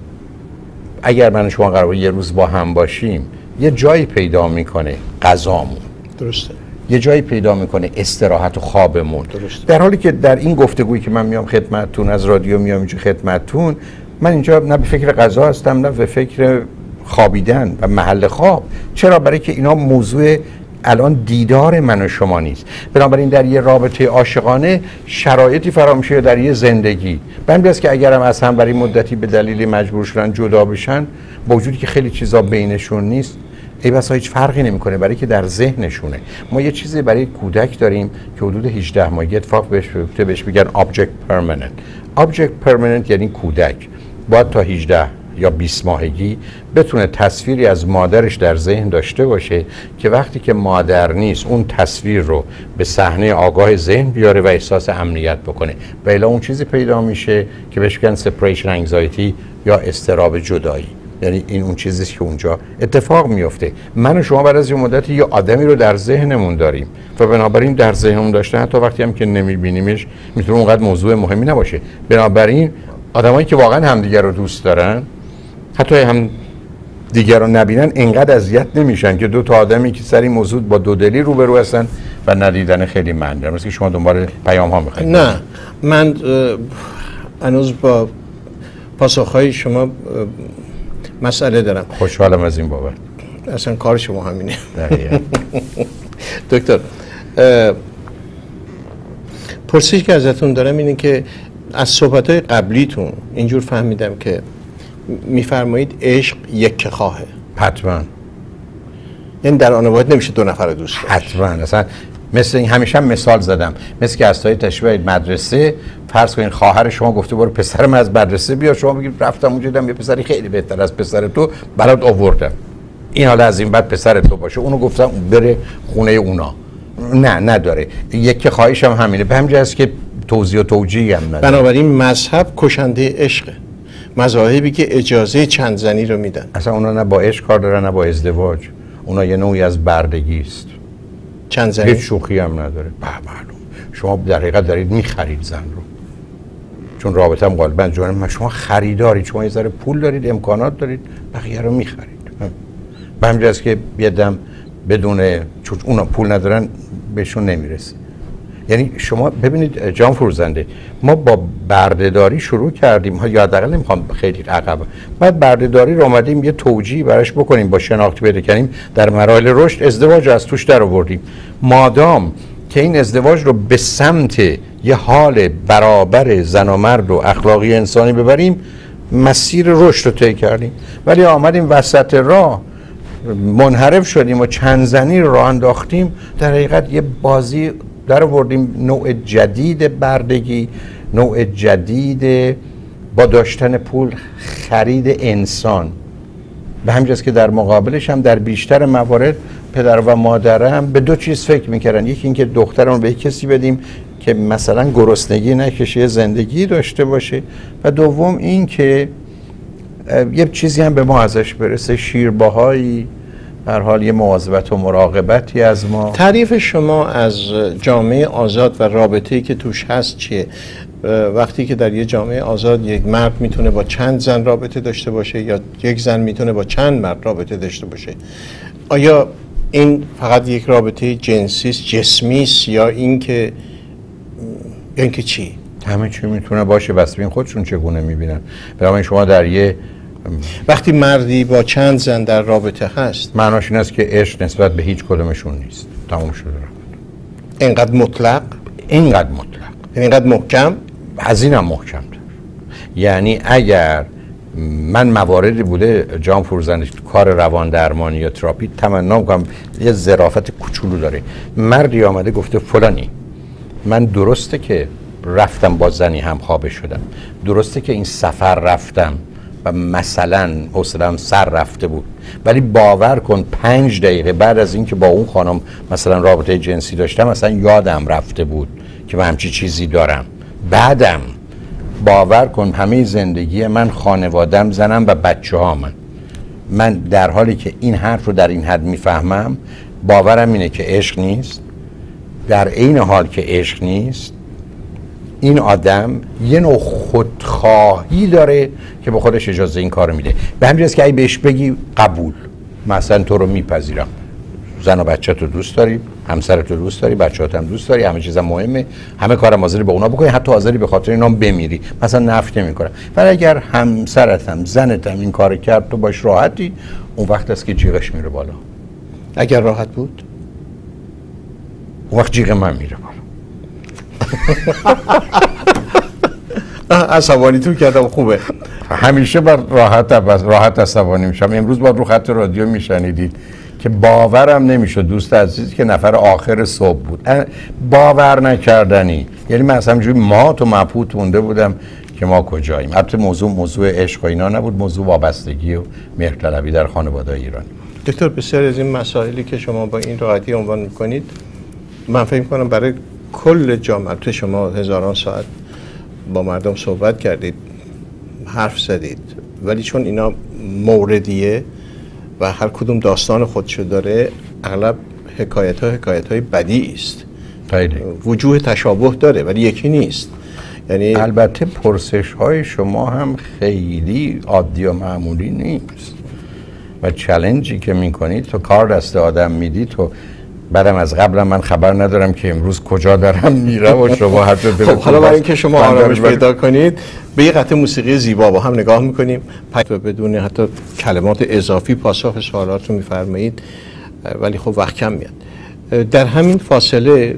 اگر من و شما قراره یه روز با هم باشیم یه جایی پیدا میکنه غذامون، درسته، یه جایی پیدا میکنه استراحت و خوابمون. درسته. در حالی که در این گفتگویی که من میام خدمتتون، از رادیو میام اینجا خدمتتون، من اینجا نه به فکر غذا هستم نه به فکر خوابیدن و محل خواب. چرا؟ برای که اینا موضوع الان دیدار من و شما نیست. بنابراین در یه رابطه عاشقانه شرایطی فراهم میشه در یه زندگی. به همین جاست که اگرم از هم برای مدتی به دلیل مجبور شدن جدا بشن، با وجودی که خیلی چیزا بینشون نیست، ای بسا هیچ فرقی نمیکنه برای که در ذهنشونه. ما یه چیزی برای کودک داریم که حدود هجده ماهگی اتفاق بهش بیفته، بهش میگن object permanent. object permanent یعنی کودک باید تا هجده یا بیست ماهگی بتونه تصویری از مادرش در ذهن داشته باشه که وقتی که مادر نیست اون تصویر رو به صحنه آگاه ذهن بیاره و احساس امنیت بکنه. و الا اون چیزی پیدا میشه که بهش میگن separation anxiety یا اضطراب جدایی. یعنی این اون چیزیه که اونجا اتفاق میفته. من و شما بعد از یه مدتی یه آدمی رو در ذهنمون داریم و بنابراین در ذهنمون داشته حتی وقتی هم که نمیبینیمش میتونه اونقدر موضوع مهمی نباشه. بنابراین آدمایی که واقعا همدیگر رو دوست دارن حتی هم دیگر رو نبینن انقدر اذیت نمیشن که دو تا آدمی که سر این موضوع با دودلی روبرو هستن و ندیدن خیلی معنی داره. مثل که شما دنبال پیام ها میخواید. نه من هنوز با پاسخهای شما مسئله دارم. خوشحالم از این بابت. اصلا کار شما همینه. دقیقاً. دکتر پرسشی که ازتون دارم اینه که از صحبت‌های قبلیتون اینجور فهمیدم که میفرمایید عشق یک خواهه. حتما. یعنی در آن واحد نمیشه دو نفر دوست داشت. حتما. اصلا مثل این همیشه هم مثال زدم، مثل که از تای تشبیه مدرسه فرض کنین خواهر شما گفته برو پسرم از مدرسه بیا، شما بگید رفتم اونجا دیدم یه پسری خیلی بهتر از پسر تو برات آوردم، این حالا از این بعد پسر تو باشه، اونو گفتم بره خونه اونا. نه نداره. یک خواهش هم همینه. به همین جهت است که توضیح و توجیهی هم نداره. بنابراین مذهب کشنده عشقه. مذاهبی که اجازه چند زنی رو میدن اصلا اونا نه با عشق کار دارن نه با ازدواج، اونا یه نوعی از بردگی است. چند زنی هیچ شوخی هم نداره. به معلوم شما در حقیقت دارید میخرید زن رو، چون رابطه هم غالبا جوان شما خریدارید، شما یه ذره پول دارید، امکانات دارید، بقیه رو میخرید. به همین جاست که یه دم بدون، چون اونا پول ندارن بهشون نمیرسه. یعنی شما ببینید جان فروزنده، ما با بردهداری شروع کردیم، یا حداقل نمیخوام خیلی عقب، بعد بردهداری رو اومدیم یه توجیه براش بکنیم، با شناخت پیدا کنیم، در مراحل رشد ازدواج از توش در آوردیم. مادام که این ازدواج رو به سمت یه حال برابر زن و مرد و اخلاقی انسانی ببریم، مسیر رشد رو طی کردیم. ولی آمدیم وسط راه منحرف شدیم و چند زنی رو راه انداختیم، در حقیقت یه بازی در آوردیم، نوع جدید بردگی، نوع جدید با داشتن پول خرید انسان. به همین جاست که در مقابلش هم در بیشتر موارد پدر و مادر هم به دو چیز فکر میکردن، یکی اینکه دخترمون به کسی بدیم که مثلا گرسنگی نکشه، زندگی داشته باشه، و دوم این که یه چیزی هم به ما ازش برسه، شیرباهایی به هر حال یه مواظبت و مراقبتی از ما. تعریف شما از جامعه آزاد و رابطه‌ای که توش هست چیه؟ وقتی که در یه جامعه آزاد یک مرد میتونه با چند زن رابطه داشته باشه یا یک زن میتونه با چند مرد رابطه داشته باشه، آیا این فقط یک رابطه جنسی است، جسمی است، یا اینکه یا اینکه چی؟ همه چی میتونه باشه، بس ببین خودشون چگونه میبینن. برای شما در یه وقتی مردی با چند زن در رابطه هست، معناش این است که عشق نسبت به هیچ کدومشون نیست، تمام شده رفت. اینقدر مطلق، اینقدر مطلق، اینقدر محکم، از اینم محکم تر. یعنی اگر من مواردی بوده جان فروزنده کار روان درمانی یا تراپی تمنا میکنم یه ظرافت کوچولو داره، مردی آمده گفته فلانی من درسته که رفتم با زنی هم خوابه شدم، درسته که این سفر رفتم و مثلا حوصله‌ام سر رفته بود، ولی باور کن پنج دقیقه بعد از اینکه با اون خانم مثلا رابطه جنسی داشتم مثلا یادم رفته بود که من همچی چیزی دارم. بعدم باور کن همه زندگی من، خانوادم، زنم و بچه ها من من در حالی که این حرف رو در این حد میفهمم، باورم اینه که عشق نیست. در این حال که عشق نیست، این آدم یه نوع خودخواهی داره که به خودش اجازه این کار میده. به همین جاست که اگه بهش بگی قبول، مثلا تو رو میپذیرم، زن و بچه تو دوست داری، همسر تو دوست داری، بچه هم دوست داری، همه چیزا مهمه، همه کارم حاضری به اونا بکنی، حتی حاضری به خاطر اینا بمیری، مثلا نفت نمیکنه. ولی اگر همسرت هم زنت هم این کار کرد تو باش راحتی، اون وقت است که جیغش میره بالا. اگر راحت بود اون وقت جیغ من میره بالا. عصبانی تو کردم، خوبه. همیشه بر راحت راحت عصبانی میشم. امروز با رو خط رادیو میشنیدید که باورم نمیشد دوست عزیزی که نفر آخر صبح بود، باور نکردنی. یعنی من اصلا جوری مات و مبهوت مونده بودم که ما کجاییم. البته موضوع موضوع عشق و اینا نبود، موضوع وابستگی و مهرطلبی در خانواده ایرانی. دکتر، بسیار از این مسائلی که شما با این راحتی عنوان میکنید من فکر کنم برای کل جامعه، شما هزاران ساعت با مردم صحبت کردید، حرف زدید، ولی چون اینا موردیه و هر کدوم داستان خودشو داره، اغلب حکایت ها حکایت های بدی است. خیلی وجوه تشابه داره ولی یکی نیست. یعنی البته پرسش های شما هم خیلی عادی و معمولی نیست و چالنجی که میکنید تو کار دست آدم میدی، تو بعدم از قبل من خبر ندارم که امروز کجا دارم میرم و شما حتی خب حالا برای اینکه شما آرامش پیدا کنید به یه قطعه موسیقی زیبا با هم نگاه میکنیم و بدون حتی کلمات اضافی پاسخ سوالات رو میفرمایید، ولی خب وقت کم میاد. در همین فاصله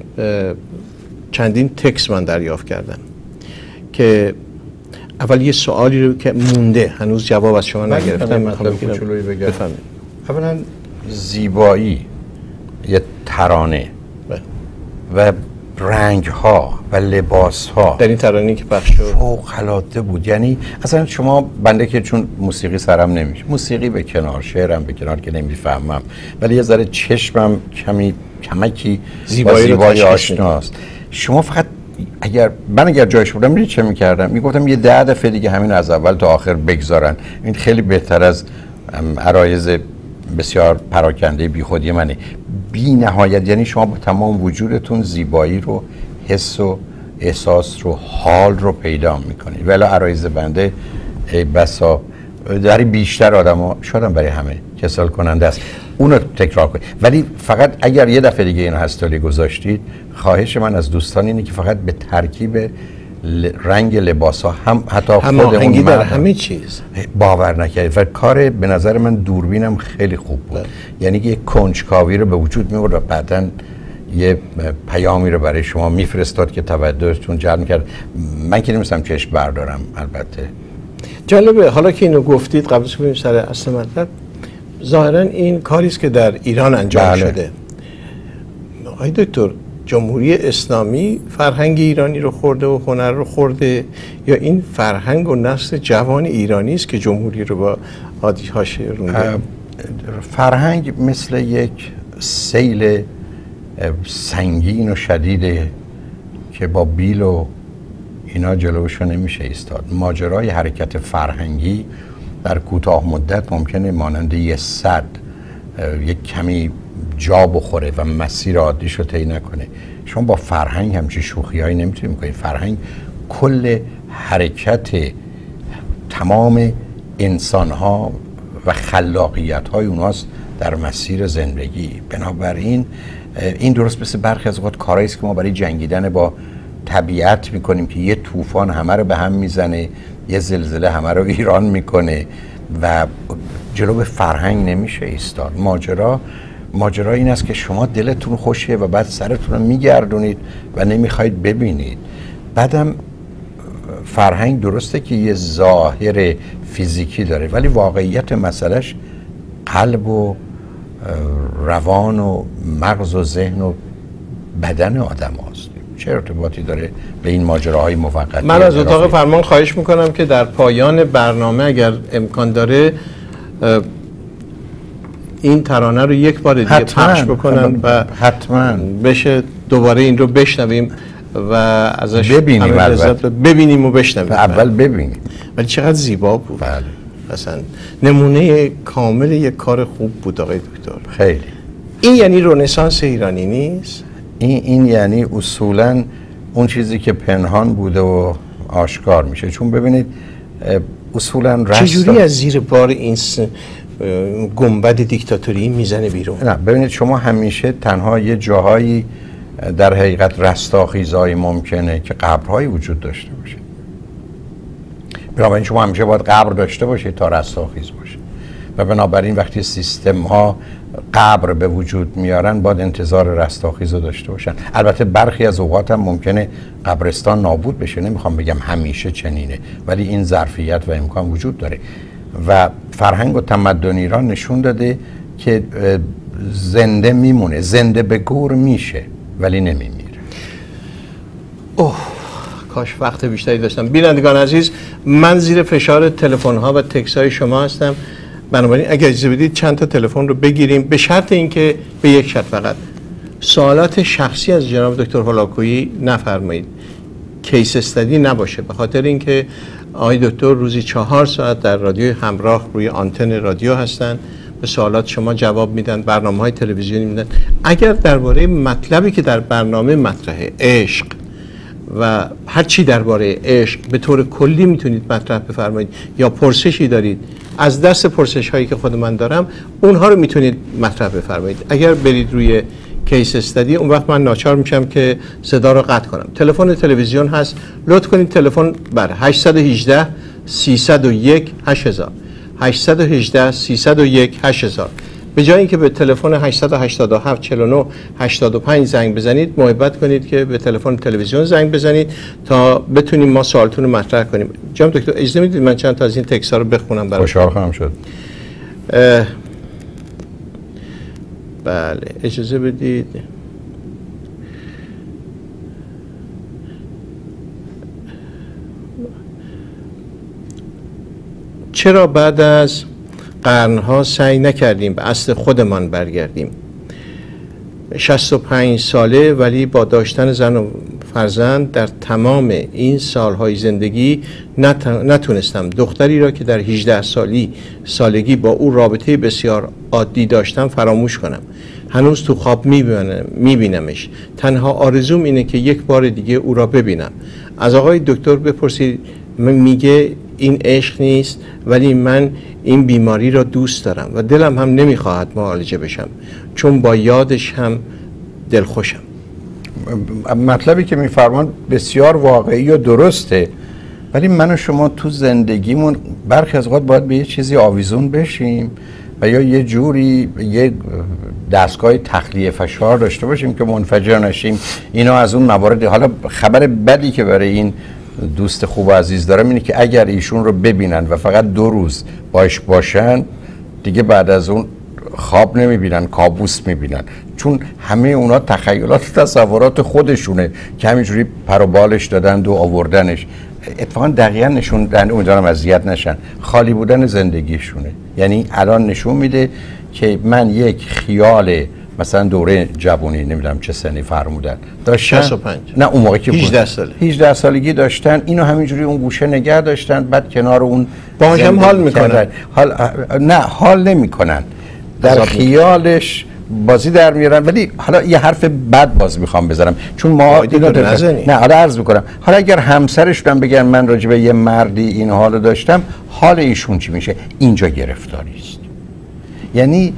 چندین تکست من دریافت کردم که اول یه سوالی رو که مونده هنوز جواب از شما نگرفتم، من خواهم بفهمید. اولا زیبایی یه ترانه بله. و رنگ ها و لباس ها در این ترانه‌ای که پخش شد فوق العاده بود. یعنی اصلا شما بنده که چون موسیقی سرم نمیشه، موسیقی به کنار، شعرم به کنار که نمیفهمم، ولی یه ذره چشمم کمی کمکی زیبایی رو زیبایی آشناست. شما فقط اگر من اگر جایش بودم می‌دونید چه می‌کردم؟ میگفتم یه ده دفعه دیگه همین از اول تا آخر بگذارن. این خیلی بهتر از عرایض بسیار پراکنده بیخودی منه. بی نهایت، یعنی شما با تمام وجودتون زیبایی رو، حس و احساس رو، حال رو پیدا میکنید. ولی عرایض بنده ای بسا در بیشتر آدما شدم برای همه کسل کننده است. اونو تکرار کنید. ولی فقط اگر یه دفعه دیگه اینو هستالی گذاشتید، خواهش من از دوستان اینه که فقط به ترکیب ل... رنگ لباس ها هم حتی خودمون در همه چیز باور نکردید. و کار به نظر من دوربینم خیلی خوب بود. ده. یعنی یه کنجکاوی رو به وجود می‌آورد و بعداً یه پیامی رو برای شما میفرستاد که توجهتون جلب می‌کرد. من که نمی‌خواستم چشم بردارم. البته جالبه حالا که اینو گفتید، قبل از بریم سر اصل مطلب، ظاهراً این کاری است که در ایران انجام بله. شده. آقای دکتر، جمهوری اسلامی فرهنگ ایرانی رو خورده و هنر رو خورده، یا این فرهنگ و نسل جوان ایرانی است که جمهوری رو با عادی حاشیه رونده؟ فرهنگ مثل یک سیل سنگین و شدیده که با بیل و اینا جلوشو نمیشه ایستاد. ماجرای حرکت فرهنگی در کوتاه مدت ممکنه مانند یه سد یک کمی جا بخوره و مسیر عادیش رو طی نکنه. شما با فرهنگ همچین شوخی‌هایی نمیتونید کنید. فرهنگ کل حرکت تمام انسان‌ها و خلاقیت‌های اوناست در مسیر زندگی. بنابراین این درست مثل برخی از اوقات کارهایی است که ما برای جنگیدن با طبیعت میکنیم که یه طوفان همه رو به هم میزنه، یه زلزله همه رو ویران میکنه و جلو به فرهنگ نمیشه ایستاد. ماجرا ماجرا این است که شما دلتون خوشه و بعد سرتون رو میگردونید و نمیخواید ببینید. بعدم فرهنگ درسته که یه ظاهر فیزیکی داره، ولی واقعیت مسئلهش قلب و روان و مغز و ذهن و بدن آدم هست. چه ارتباطی داره به این ماجراهای موقتی؟ من از اتاق فرمان خواهش میکنم که در پایان برنامه اگر امکان داره این ترانه رو یک بار دیگه حتما پخش بکنن و حتما بشه دوباره این رو بشنویم و ازش ببینیم ببینیم و بشنویم. اول ببینیم. ولی چقدر زیبا بود. بله. اصلا نمونه کامل یک کار خوب بود آقای دکتر. خیلی. این یعنی رنسانس ایرانی نیست؟ این این یعنی اصولاً اون چیزی که پنهان بوده و آشکار میشه. چون ببینید اصولاً رسم چجوری از زیر بار این گنبد دیکتاتوری میزنه بیرون؟ نه ببینید شما همیشه تنها یه جاهایی در حقیقت رستاخیزایی ممکنه که قبرهایی وجود داشته باشه. بنابراین شما همیشه باید قبر داشته باشید تا رستاخیز باشه و بنابراین وقتی سیستم ها قبر به وجود میارن باید انتظار رستاخیز رو داشته باشن. البته برخی از اوقات هم ممکنه قبرستان نابود بشه، نمیخوام بگم همیشه چنینه، ولی این ظرفیت و امکان وجود داره و فرهنگ و تمدن ایران نشون داده که زنده میمونه، زنده به گور میشه ولی نمیمیره. اوه کاش وقت بیشتری داشتم. بینندگان عزیز، من زیر فشار تلفن ها و تکس های شما هستم، بنابراین اگر اجازه بدید چند تا تلفن رو بگیریم، به شرط اینکه به یک شرط فقط سوالات شخصی از جناب دکتر هولاکویی نفرمایید، کیس استادی نباشه، به خاطر اینکه آقای دکتر روزی چهار ساعت در رادیو همراه روی آنتن رادیو هستن، به سوالات شما جواب میدن، برنامه‌های تلویزیونی میدن. اگر درباره مطلبی که در برنامه مطرحه، عشق و هر چی درباره عشق به طور کلی میتونید مطرح بفرمایید یا پرسشی دارید از دست پرسش هایی که خود من دارم، اونها رو میتونید مطرح بفرمایید. اگر برید روی کیس استادی اون وقت من ناچار میشم که صدا رو قطع کنم. تلفن تلویزیون هست، لطف کنید تلفن بر هشت یک هشت سه صفر یک هشت هزار هشت یک هشت سه صفر یک هشت هزار. به جای اینکه به تلفن هشت هشت هفت چهار نه هشت پنج زنگ بزنید، محبت کنید که به تلفن تلویزیون زنگ بزنید تا بتونیم ما سوالتون رو مطرح کنیم. جناب دکتر اجازه میدید من چند تا از این تکست ها رو بخونم براتون؟ خوشحال خواهم شد. بله اجازه بدید. چرا بعد از قرنها سعی نکردیم به اصل خودمان برگردیم؟ شصت و پنج ساله ولی با داشتن زن و فرزند در تمام این سالهای زندگی نتونستم دختری را که در هجده سالی سالگی با او رابطه بسیار عادی داشتم فراموش کنم. هنوز تو خواب میبینم میبینمش. تنها آرزوم اینه که یک بار دیگه او را ببینم. از آقای دکتر بپرسید، میگه این عشق نیست ولی من این بیماری را دوست دارم و دلم هم نمیخواهد معالجه بشم چون با یادش هم دلخوشم. مطلبی که میفرمان بسیار واقعی و درسته، ولی من و شما تو زندگیمون برخی از اوقات باید به یه چیزی آویزون بشیم و یا یه جوری یه دستگاه تخلیه فشار داشته باشیم که منفجر نشیم. اینا از اون موارد. حالا خبر بدی که برای این دوست خوب و عزیز دارم اینه که اگر ایشون رو ببینن و فقط دو روز باش باشن دیگه بعد از اون خواب نمیبینن، کابوس میبینن، چون همه اونا تخیلات و تصورات خودشونه که همینجوری پر و بالش دادن و آوردنش. اتفاقا دقیقا نشون دهنده، امیدوارم اذیت نشن، خالی بودن زندگیشونه. یعنی الان نشون میده که من یک خیال مثلا دوره جوانی نمیدونم چه سنی فرمودن داشتن شصت و پنج نه اون موقع که هجده ساله هجده سالگی داشتن اینو همینجوری اون گوشه نگه داشتن بعد کنار اون باهاش هم حال میکنن حال نه حال نمیکنن در خیالش بازی در میارن. ولی حالا یه حرف بد باز میخوام بزنم چون ما اینو نه حالا عرض میکنم حالا اگر همسرشون بگن من راجع به یه مردی این حالو داشتم حال ایشون چی میشه؟ اینجا گرفتاری است. یعنی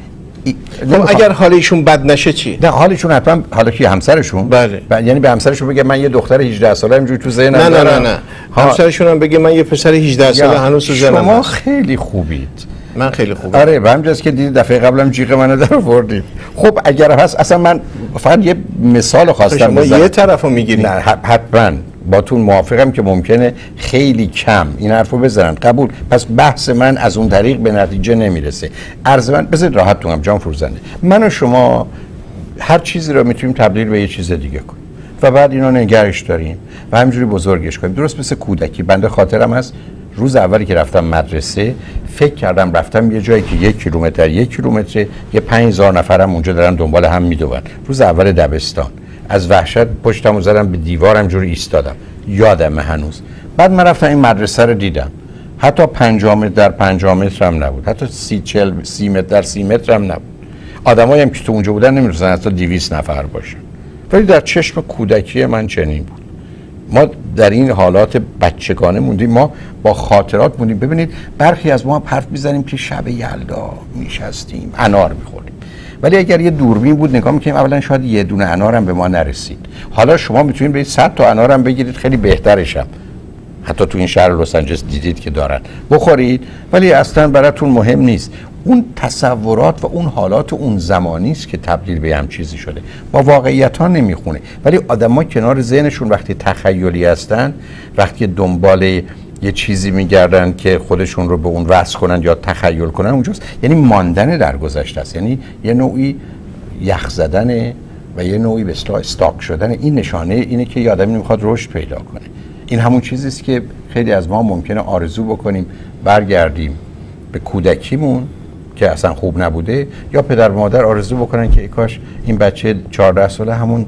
خب اگر حال ایشون بد نشه چی؟ نه حالشون حتما حالا کی همسرشون بله ب... یعنی به همسرشون بگه من یه دختر هجده ساله اینجوری تو ذهنم نه نه نه نه همسرشون هم بگه من یه پسر هجده ساله هنوز تو ذهنم. شما خیلی خوبید. من خیلی خوبه. آره و همینجاست که دیدی دفعه قبلم جیغ منو در آوردید. خب اگر هست اصلا من فقط یه مثال خواستم بزنم. شما یه طرفو میگیرید. نه حتما باتون موافقم که ممکنه خیلی کم این حرفو بزنن. قبول. پس بحث من از اون طریق به نتیجه نمیرسه. عرض من بذارید راحت بگم جان فروزنده من و شما هر چیزی رو میتونیم تبدیل به یه چیز دیگه کنیم و بعد اینو نگرش داریم و همینجوری بزرگش کنیم. درست مثل کودکی. بنده خاطرم هست روز اولی که رفتم مدرسه فکر کردم رفتم یه جایی که یک کیلومتر یک کیلومتر یه پنج هزار نفرم اونجا دارن دنبال هم میدوون. روز اول دبستان از وحشت پشتمو زدم به دیوارم جوری ایستادم. یادمه هنوز. بعد من رفتم این مدرسه رو دیدم. حتی پنجاه متر در پنجاه متر هم نبود. حتی سی چهل سی متر در سی متر هم نبود. آدمایی هم که تو اونجا بودن نمی‌رسن حتی دویست نفر باشن. ولی در چشم کودکی من چنین بود. ما در این حالات بچگانه موندیم. ما با خاطرات موندیم. ببینید برخی از ما حرف میزنیم که شب یلدا میشستیم انار میخوریم ولی اگر یه دوربین بود نگاه میکنیم اولا شاید یه دونه انار هم به ما نرسید. حالا شما میتونید برید صد تا انار هم بگیرید خیلی بهترش هم حتی تو این شهر لس آنجلس دیدید که دارن بخورید ولی اصلا براتون مهم نیست. اون تصورات و اون حالات اون زمانی است که تبدیل به هم چیزی شده. با واقعیت ها نمیخونه. ولی آدما کنار ذهنشون وقتی تخیلی هستن وقتی دنبال یه چیزی میگردن که خودشون رو به اون وصل کنن یا تخیل کنن اونجاست. یعنی ماندن در گذشته است. یعنی یه نوعی یخ زدن و یه نوعی به اصطلاح استاک شدن. این نشانه اینه که آدمی نمیخواد رشد پیدا کنه. این همون چیزی است که خیلی از ما ممکنه آرزو بکنیم برگردیم به کودکیمون که اصلا خوب نبوده یا پدر و مادر آرزو بکنن که ای کاش این بچه چهارده ساله همون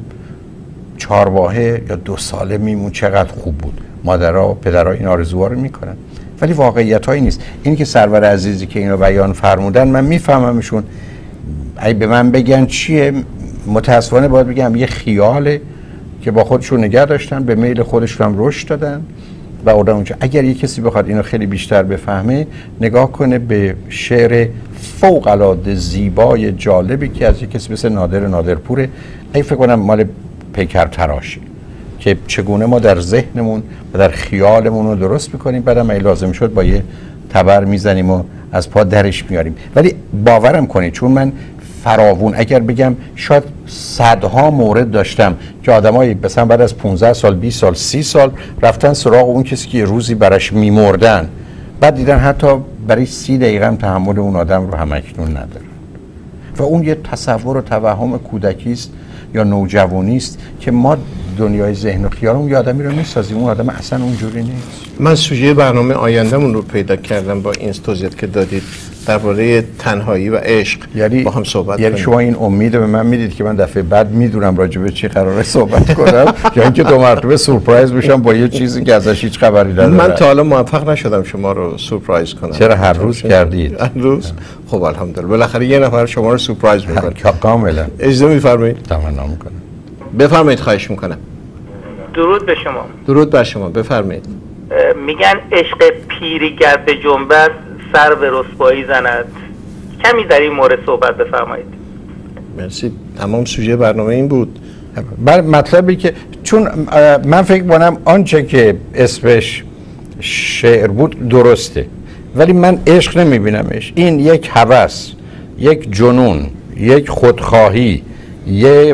چهارواحه یا دو ساله میمون چقدر خوب بود. مادرها و پدرها این آرزوها رو میکنن ولی واقعیت هایی نیست. این که سرور عزیزی که اینو بیان فرمودن من میفهممشون. ای به من بگن چیه متاسفانه باید بگم یه خیاله که با خودشون نگه داشتن به میل خودشون هم رشد دادن و اردن اونجا. اگر یه کسی بخواد اینو خیلی بیشتر بفهمه نگاه کنه به شعر فوق العاده زیبای جالبی که از یه کسی مثل نادر نادرپوره. ای فکر کنم مال پیکر تراشی که چگونه ما در ذهنمون و در خیالمون رو درست میکنیم بعدم ای لازم شد با یه تبر میزنیم و از پا درش میاریم. ولی باورم کنید چون من فراوون اگر بگم شاید صدها مورد داشتم که آدمایی مثلا بعد از پانزده سال بیست سال سی سال رفتن سراغ اون کسی که یه روزی براش میمردن بعد دیدن حتی برای سی دقیقه هم تحمل اون آدم رو همکنون ندارن و اون یه تصور و توهم کودکی است یا نوجوانی است که ما دنیای ذهن و خیالمون یه آدمی رو میسازیم اون آدم اصلا اونجوری نیست. من سوژه برنامه آیندهمون رو پیدا کردم با این توضیحات که دادید درباره تنهایی و عشق یعنی با هم صحبت یعنی کنیم. شما این امید به من میدید که من دفعه بعد میدونم راجع به چی قراره صحبت کنم یا اینکه دو مرتبه سورپرایز بشم با یه چیزی که ازش هیچ خبری ندارم. من تا حالا موفق نشدم شما رو سورپرایز کنم. چرا هر روز کردید؟ هر روز خب الحمدلله بالاخره یه نفر شما رو سورپرایز میکنه. کاملا. اجازه میفرمایید؟ تمنا میکنم. بفرمایید خواهش میکنم. درود به شما. درود بر شما بفرمایید. میگن عشق پیری گر به جنبت سر به رسوایی زند. کمی در این مورد صحبت بفرمایید. مرسی. تمام سوژه برنامه این بود. بر مطلبی که چون من فکر کنم آنچه که اسمش شعر بود درسته ولی من عشق نمیبینمش. این یک هوس، یک جنون، یک خودخواهی، یه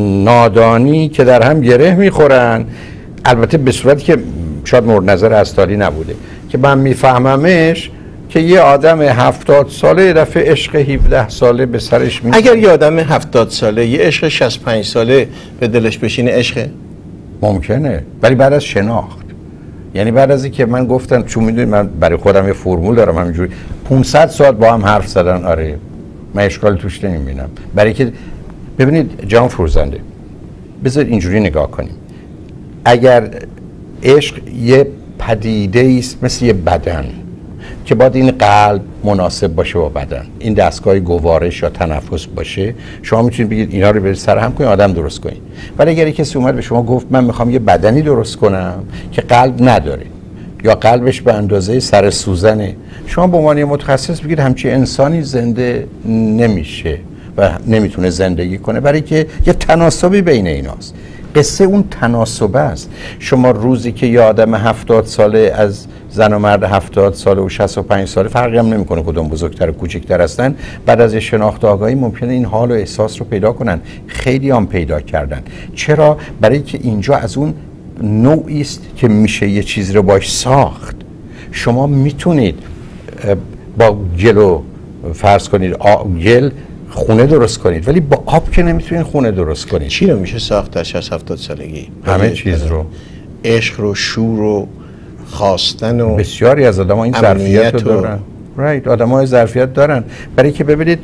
نادانی که در هم گره میخورن. البته به صورتی که شاید مورد نظر استالی نبوده که من میفهممش که یه آدم هفتاد ساله یه دفعه عشق هفده ساله به سرش میاد. اگر یه آدم هفتاد ساله یه عشق شصت و پنج ساله به دلش بشینه عشقه؟ ممکنه ولی بعد از شناخت. یعنی بعد از اینکه من گفتم چون میدونید من برای خودم یه فرمول دارم همینجوری پانصد ساعت با هم حرف زدن آره من اشکال توش نمیبینم برای که ببینید جان فروزنده، بذار اینجوری نگاه کنیم. اگر عشق یه پدیده است مثل یه بدن که باید این قلب مناسب باشه با بدن، این دستگاه گوارش یا تنفس باشه، شما میتونید بگید اینا رو برید سر هم کنید آدم درست کنید. ولی اگر کسی اومد به شما گفت من میخوام یه بدنی درست کنم که قلب نداره یا قلبش به اندازه سر سوزنه، شما به عنوان متخصص بگید همچی انسانی زنده نمیشه و نمیتونه زندگی کنه، برای که یه تناسبی بین ایناست. قصه اون تناسب است. شما روزی که یه آدم هفتاد ساله از زن و مرد هفتاد ساله و شصت و پنج ساله فرقی هم نمیکنه کدوم بزرگتر و کوچکتر هستن، بعد از شناخت آگاهی ممکنه این حال و احساس رو پیدا کنن. خیلی هم پیدا کردن. چرا؟ برای که اینجا از اون نوعی است که میشه یه چیز رو باش ساخت. شما میتونید با گل و فرض کنید گل خونه درست کنید، ولی با آب که نمیتونید خونه درست کنید. چی رو میشه ساخت در شصت هفتاد سالگی؟ همه چیز رو، عشق رو، شور رو، خواستن و بسیاری از آدم ها این ظرفیت رو دارن. رایت، آدم های ظرفیت دارن. برای که ببینید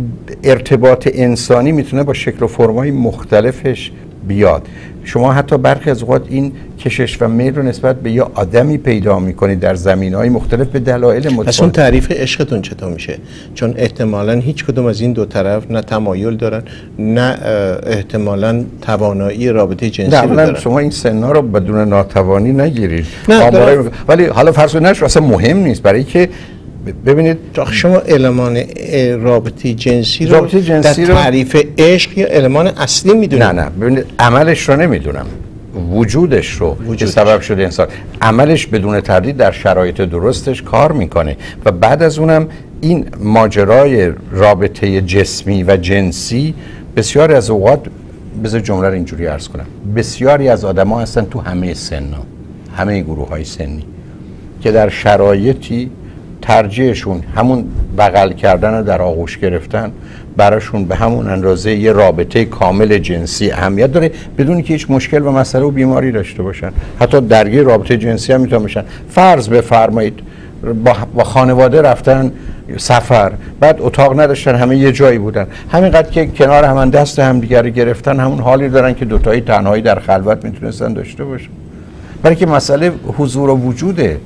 ارتباط انسانی میتونه با شکل و فرمای مختلفش بیاد. شما حتی برخی از اوقات این کشش و میل رو نسبت به یه آدمی پیدا میکنید در زمینهای مختلف به دلایل متفاوت. پس اون تعریف عشقتون چطور میشه؟ چون احتمالاً هیچ کدوم از این دو طرف نه تمایل دارن نه احتمالاً توانایی رابطه جنسی رو دارن. شما این سنا رو بدون ناتوانی نگیرید. نه ولی حالا فرض کنید اصلا مهم نیست، برای که ببینید شما المان رابطه جنسی رو رابطه جنسی در تعریف عشق یا المان اصلی میدونید؟ نه نه ببینید عملش رو نمیدونم، وجودش رو که سبب شده انسان عملش بدون تردید در شرایط درستش کار میکنه و بعد از اونم این ماجرای رابطه جسمی و جنسی بسیاری از اوقات، بذار جمله رو اینجوری عرض کنم، بسیاری از آدما هستن تو همه سنا، همه گروه های سنی که در شرایطی ترجیحشون همون بغل کردن و در آغوش گرفتن براشون به همون اندازه یه رابطه کامل جنسی اهمیت داره بدون که هیچ مشکل و مسئله و بیماری داشته باشن. حتی درگیر رابطه جنسی هم میتونن بشن. فرض بفرمایید با, با خانواده رفتن سفر، بعد اتاق نداشتن، همه یه جایی بودن، همینقدر که کنار هم دست هم دیگر گرفتن همون حالی دارن که دوتایی تنهایی در خلوت میتونستن داشته باشن. برای که مسئله حضور و وجوده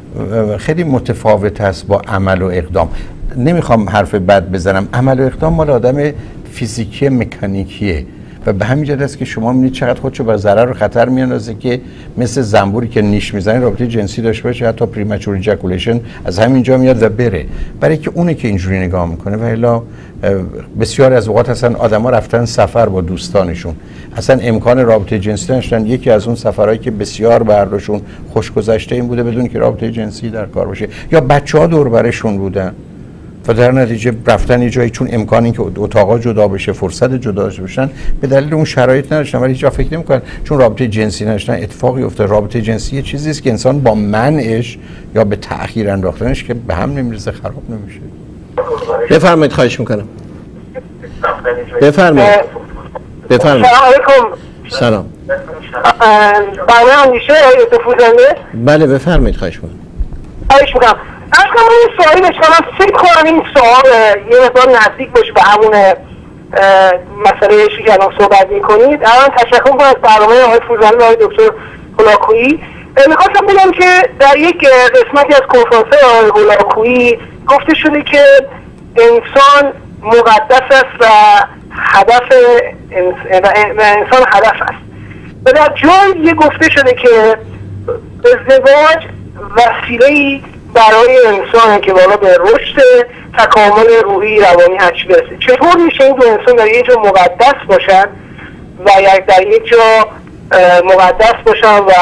خیلی متفاوت است با عمل و اقدام. نمیخوام حرف بد بزنم، عمل و اقدام مال آدم فیزیکی مکانیکیه و به همین جهت است که شما میبینید چقدر خودشو به ضرر و خطر میاندازه که مثل زنبوری که نیش میزنه رابطه جنسی داشته باشه، حتی پریمچور ایجاکولیشن از همینجا میاد و بره، برای که اونه که اینجوری نگاه میکنه. و الا بسیار از اوقات اصلا آدما رفتن سفر با دوستانشون، اصلا امکان رابطه جنسی داشتن، یکی از اون سفرهایی که بسیار برداشون خوش گذشته این بوده بدون که رابطه جنسی در کار باشه، یا بچه‌ها دور برشون بودن و در نتیجه رفتن یه جایی چون امکان این که اتاقا جدا بشه، فرصت جدا داشته باشن، به دلیل اون شرایط نداشتن ولی هیچ جا فکر نمی‌کنن چون رابطه جنسی نداشتن اتفاقی افتاد. رابطه جنسی یه چیزی است که انسان با منعش یا به تأخیر انداختنش که به هم نمیرسه خراب نمیشه. بفرمایید، خواهش میکنم. بفرمایید. بفرمایید. سلام علیکم. سلام. برنامه اندیشه اتفاقی؟ بله بفرمایید، خواهش میکنم. خواهش میکنم. از کنم این سوالی بشکنم، فکر کنم این سوال یه مقدار نزدیک باشه به همون مسئله عشقی که الان صحبت میکنید. الان تشکر میکنم از برنامه آقای فروزنده و آقای دکتر هولاکویی. میخواستم بگم که در یک قسمتی از کنفرانس آقای هولاکویی گفته شده که انسان مقدس است و هدف و انسان هدف است و در جای یه گفته شده که ازدواج وسیله‌ای برای انسان که بالا به رشد تکامل روحی روانی هرچی برسه. چطور میشه این دو انسان در یک جا مقدس باشن و در یک جا مقدس باشن و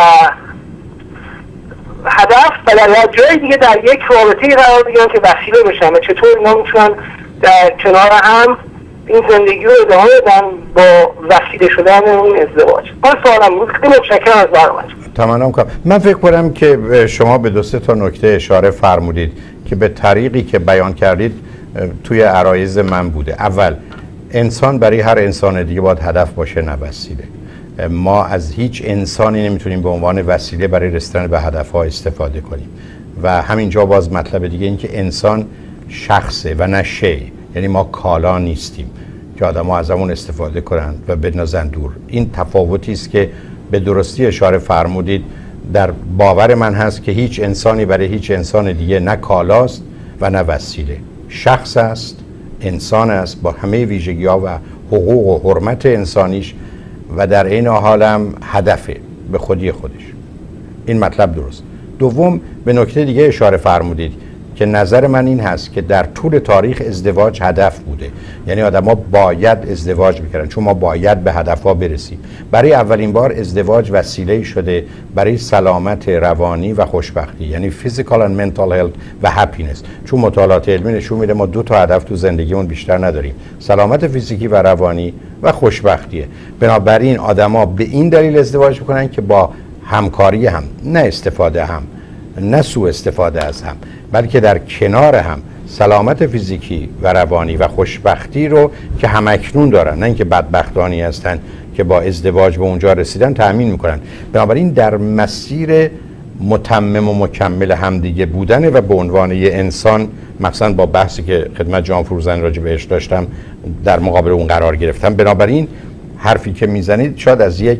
هدف و در جای دیگه در یک رابطه قرار بگیرن که وسیله بشن و چطور اینا میتونن در کنار هم این زندگی رو ادامه بدن با وسیله شدن اون ازدواج؟ من سوالم بود. خیلی متشکرم از برنامه‌تون. تمام کنم. من فکر کنم که شما به دو سه تا نکته اشاره فرمودید که به طریقی که بیان کردید توی عرایض من بوده. اول، انسان برای هر انسان دیگه باید هدف باشه نه وسیله. ما از هیچ انسانی نمیتونیم به عنوان وسیله برای رسیدن به هدفها استفاده کنیم و همینجا باز مطلب دیگه این که انسان شخصه و نه شی، یعنی ما کالا نیستیم. که آدم ها از همون استفاده کنند و بندازن دور. این تفاوتی است که به درستی اشاره فرمودید در باور من هست که هیچ انسانی برای هیچ انسان دیگه نه کالاست و نه وسیله. شخص است، انسان است با همه ویژگی‌ها و حقوق و حرمت انسانیش و در این حال هم هدفه به خودی خودش. این مطلب درست. دوم، به نکته دیگه اشاره فرمودید که نظر من این هست که در طول تاریخ ازدواج هدف بوده، یعنی آدم‌ها باید ازدواج می‌کردن چون ما باید به هدف‌ها برسیم. برای اولین بار ازدواج وسیله‌ای شده برای سلامت روانی و خوشبختی، یعنی physical and mental health و happiness. چون مطالعات علمی نشون میده ما دو تا هدف تو زندگیمون بیشتر نداریم، سلامت فیزیکی و روانی و خوشبختیه. بنابراین آدم‌ها به این دلیل ازدواج می‌کنن که با همکاری هم، نه استفاده هم، نه سوء استفاده از هم، بلکه در کنار هم سلامت فیزیکی و روانی و خوشبختی رو که همکنون دارن، نه اینکه بدبختانی هستن که با ازدواج به اونجا رسیدن، تأمین میکنن. بنابراین در مسیر متمم و مکمل همدیگه بودن و به عنوان یه انسان، مثلا با بحثی که خدمت جان فروزان راجع بهش داشتم در مقابل اون قرار گرفتم. بنابراین حرفی که میزنید شاید از یک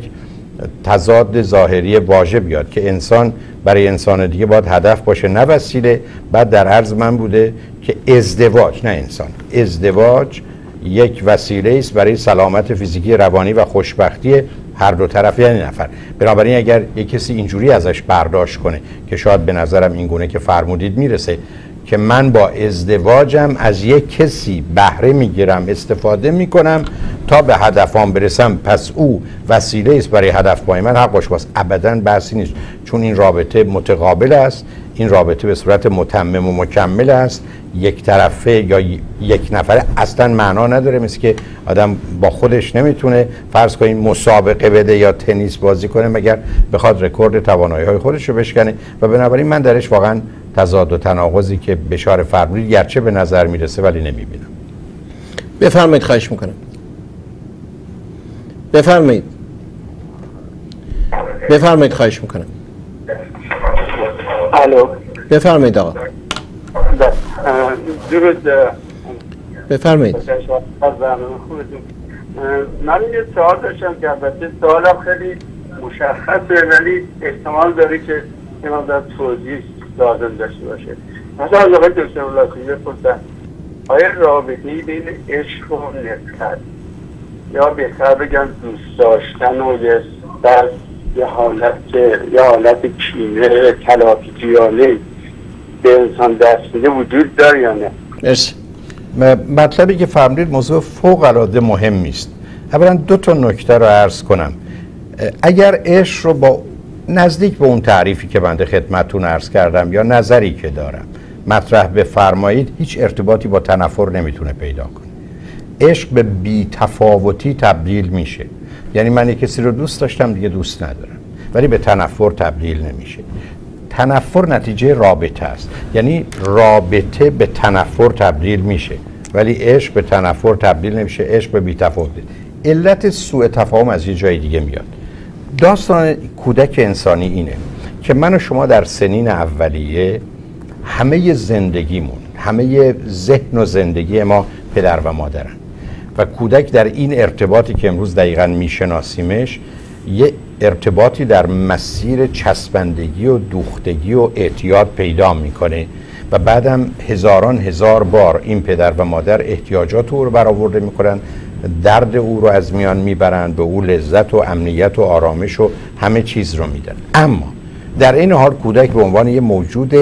تضاد ظاهری واژه بیاد که انسان برای انسان دیگه باید هدف باشه نه وسیله. بعد در عرض من بوده که ازدواج، نه انسان، ازدواج یک وسیله است برای سلامت فیزیکی، روانی و خوشبختی هر دو طرف، یعنی نفر. بنابراین اگر یک کسی اینجوری ازش برداشت کنه که شاید به نظرم این گونه که فرمودید میرسه که من با ازدواجم از یک کسی بهره میگیرم، استفاده میکنم تا به هدفام برسم، پس او وسیله است برای هدف پای من، حق باش باز. ابداً بحثی نیست، چون این رابطه متقابل است، این رابطه به صورت متمم و مکمل است، یک طرفه یا یک نفره اصلا معنا نداره. مثل که آدم با خودش نمیتونه فرض کنیم مسابقه بده یا تنیس بازی کنه مگر بخواد رکورد توانایی‌های خودش رو بشکنه. و بنابراین من درش واقعا تضاد و تناقضی که بشار فرمودید گرچه به نظر میرسه ولی نمیبینم. بفرمایید، خواهش میکنم. بفرمایید بفرمایید خواهش میکنم. الو، بفرمایید آقا. درود. بفرمایید. من یه سوال داشتم که البته سوالم خیلی مشخصه ولی احتمال داره که یه مقدار توضیح لازم داشته باشه. مثلا از آقای دکتر ولاسینی بپرسن آیا رابطه‌ای بین عشق و نفرت، یا بهتر بگم دوست داشتن و یه در یه حالت یه حالت کینه تلافی جیانه به انسان دست میده وجود داره یا نه؟ مرسی. مطلبی که فرمودید موضوع فوق العاده مهمی است. اولا دو تا نکته رو عرض کنم. اگر عشق رو با نزدیک به اون تعریفی که بنده خدمتتون عرض کردم یا نظری که دارم مطرح بفرمایید، هیچ ارتباطی با تنفر نمیتونه پیدا کنه. عشق به بی تفاوتی تبدیل میشه. یعنی من یک کسی رو دوست داشتم دیگه دوست ندارم، ولی به تنفر تبدیل نمیشه. تنفر نتیجه رابطه است، یعنی رابطه به تنفر تبدیل میشه ولی عشق به تنفر تبدیل نمیشه، عشق به بی تفاوتی. علت سوء تفاهم از یه جای دیگه میاد. داستان کودک انسانی اینه که من و شما در سنین اولیه همه زندگیمون، همه ذهن و زندگی ما پدر و مادرن و کودک در این ارتباطی که امروز دقیقاً میشناسیمش یه ارتباطی در مسیر چسبندگی و دوختگی و اعتیاد پیدا میکنه و بعدم هزاران هزار بار این پدر و مادر احتیاجات او رو برآورده میکنن، درد او رو از میان میبرن، به او لذت و امنیت و آرامش و همه چیز رو میدن. اما در این حال کودک به عنوان یه موجود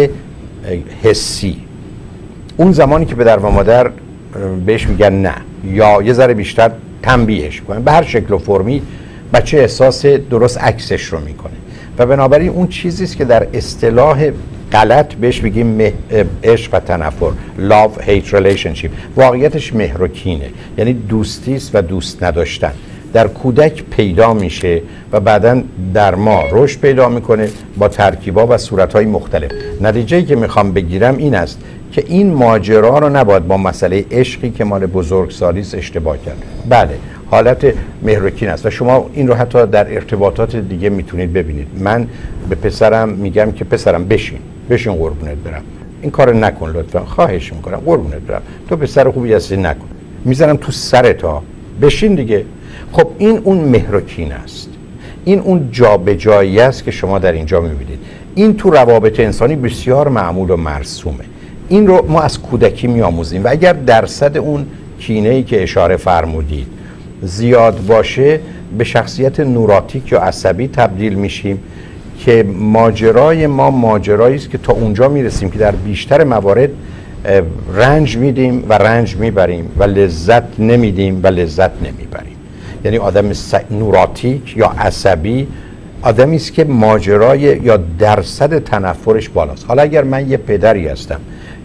حسی، اون زمانی که پدر و مادر بهش میگن نه یا یه ذره بیشتر تنبیهش میکنن به هر شکل و فرمی، بچه احساس درست عکسش رو میکنه و بنابراین اون چیزیست که در اصطلاح غلط بهش بگیم عشق و تنفر، love hate relationship، واقعیتش مهر و کینه، یعنی دوستیست و دوست نداشتن در کودک پیدا میشه و بعداً در ما رشد پیدا میکنه با ترکیبا و صورتهای مختلف. نتیجه‌ای که میخوام بگیرم این است که این ماجرا رو نباید با مسئله عشقی که مال بزرگسالیست اشتباه کرد. بله، حالت مهر و کین است و شما این رو حتی در ارتباطات دیگه میتونید ببینید. من به پسرم میگم که پسرم بشین بشین قربونت برم، این کار نکن لطفا، خواهش میکنم قربونت برم، تو پسر خوبی هستی نکن. میزنم تو سرت ها، بشین دیگه. خب این اون مهر و کینه است، این اون جابجایی است که شما در اینجا میبینید. این تو روابط انسانی بسیار معمول و مرسومه. این رو ما از کودکی میآموزیم و اگر درصد اون کینه‌ای که اشاره فرمودید زیاد باشه به شخصیت نوراتیک یا عصبی تبدیل میشیم که ماجرای ما ماجرایی است که تا اونجا میرسیم که در بیشتر موارد رنج میدیم و رنج میبریم و لذت نمیدیم و لذت نمیبریم. یعنی آدم س... نوراتیک یا عصبی آدمی است که ماجرای یا درصد تنفرش بالاست. حالا اگر من یه پدری هستم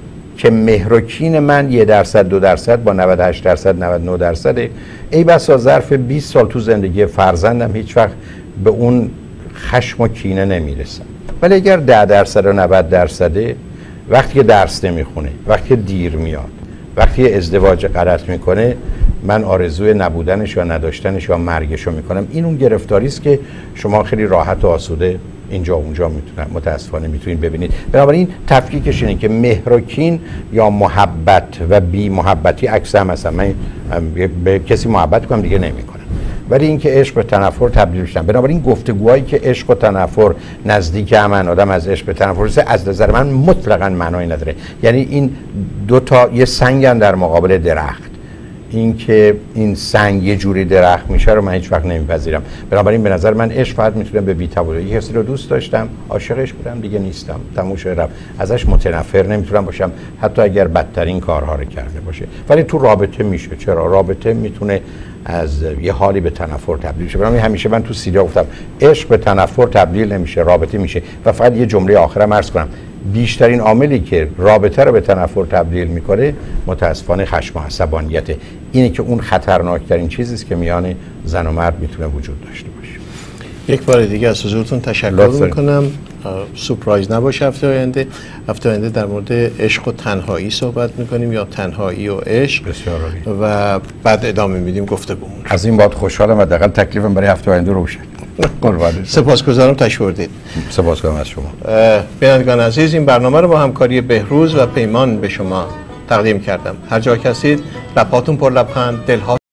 که مهر و کین من یه درصد دو درصد با نود و هشت درصد نود و نه درصده، ای بسا ظرف بیست سال تو زندگی فرزندم هیچ وقت به اون خشم و کینه نمیرسم. ولی اگر ده درصد و نود درصده، وقتی که درس نمیخونه، وقتی که دیر میاد، وقتی که ازدواج غلط میکنه، من آرزوی نبودنش یا نداشتنش یا مرگش رو میکنم. این اون گرفتاری است که شما خیلی راحت و آسوده اینجا اونجا میتونن متاسفانه میتونید ببینید. بنابراین تفکیکش اینه که مهر و کین یا محبت و بی محبتی عکس هم هستن. من به کسی محبت کنم دیگه نمیکنم، ولی اینکه عشق به تنفر تبدیل شدن. بنابراین گفتگوهایی که عشق و تنفر نزدیک هم آدم از عشق به تنفر از نظر من مطلقاً معنایی نداره. یعنی این دو تا یه سنگن در مقابل درخت. این که این سنگ یه جوری درخت میشه رو من هیچ وقت نمیپذیرم. بنابراین به نظر من عشق فقط میتونه به بی‌توجهی. کسی رو دوست داشتم، عاشقش بودم، دیگه نیستم، تموم شد. ازش متنفر نمیتونم باشم، حتی اگر بدترین کارها رو کرده باشه. ولی تو رابطه میشه. چرا؟ رابطه میتونه از یه حالی به تنفر تبدیل شه. بنابراین همیشه من تو سیریا گفتم عشق به تنفر تبدیل نمیشه، رابطه میشه. و فقط یه جمله آخرم عرض کنم، بیشترین عاملی که رابطه رو به تنفر تبدیل میکنه متاسفانه خشم و عصبانیته. اینه که اون خطرناکترین چیزی است که میان زن و مرد میتونه وجود داشته باشه. یک بار دیگه از حضورتون تشکر میکنم. سورپرایز نباشه هفته آینده. هفته آینده در مورد عشق و تنهایی صحبت میکنیم یا تنهایی و عشق. بسیار عالی. و بعد ادامه میدیم گفتگومون. از این بعد خوشحالم و حداقل تکلیفم برای هفته آینده روشن. سپاسگزارم تشریف آوردید. سپاسگزارم از شما. بینندگان عزیز، این برنامه رو با همکاری بهروز و پیمان به شما تقدیم کردم. هر جا که هستید لب‌هاتون پر لبخند، دل‌ها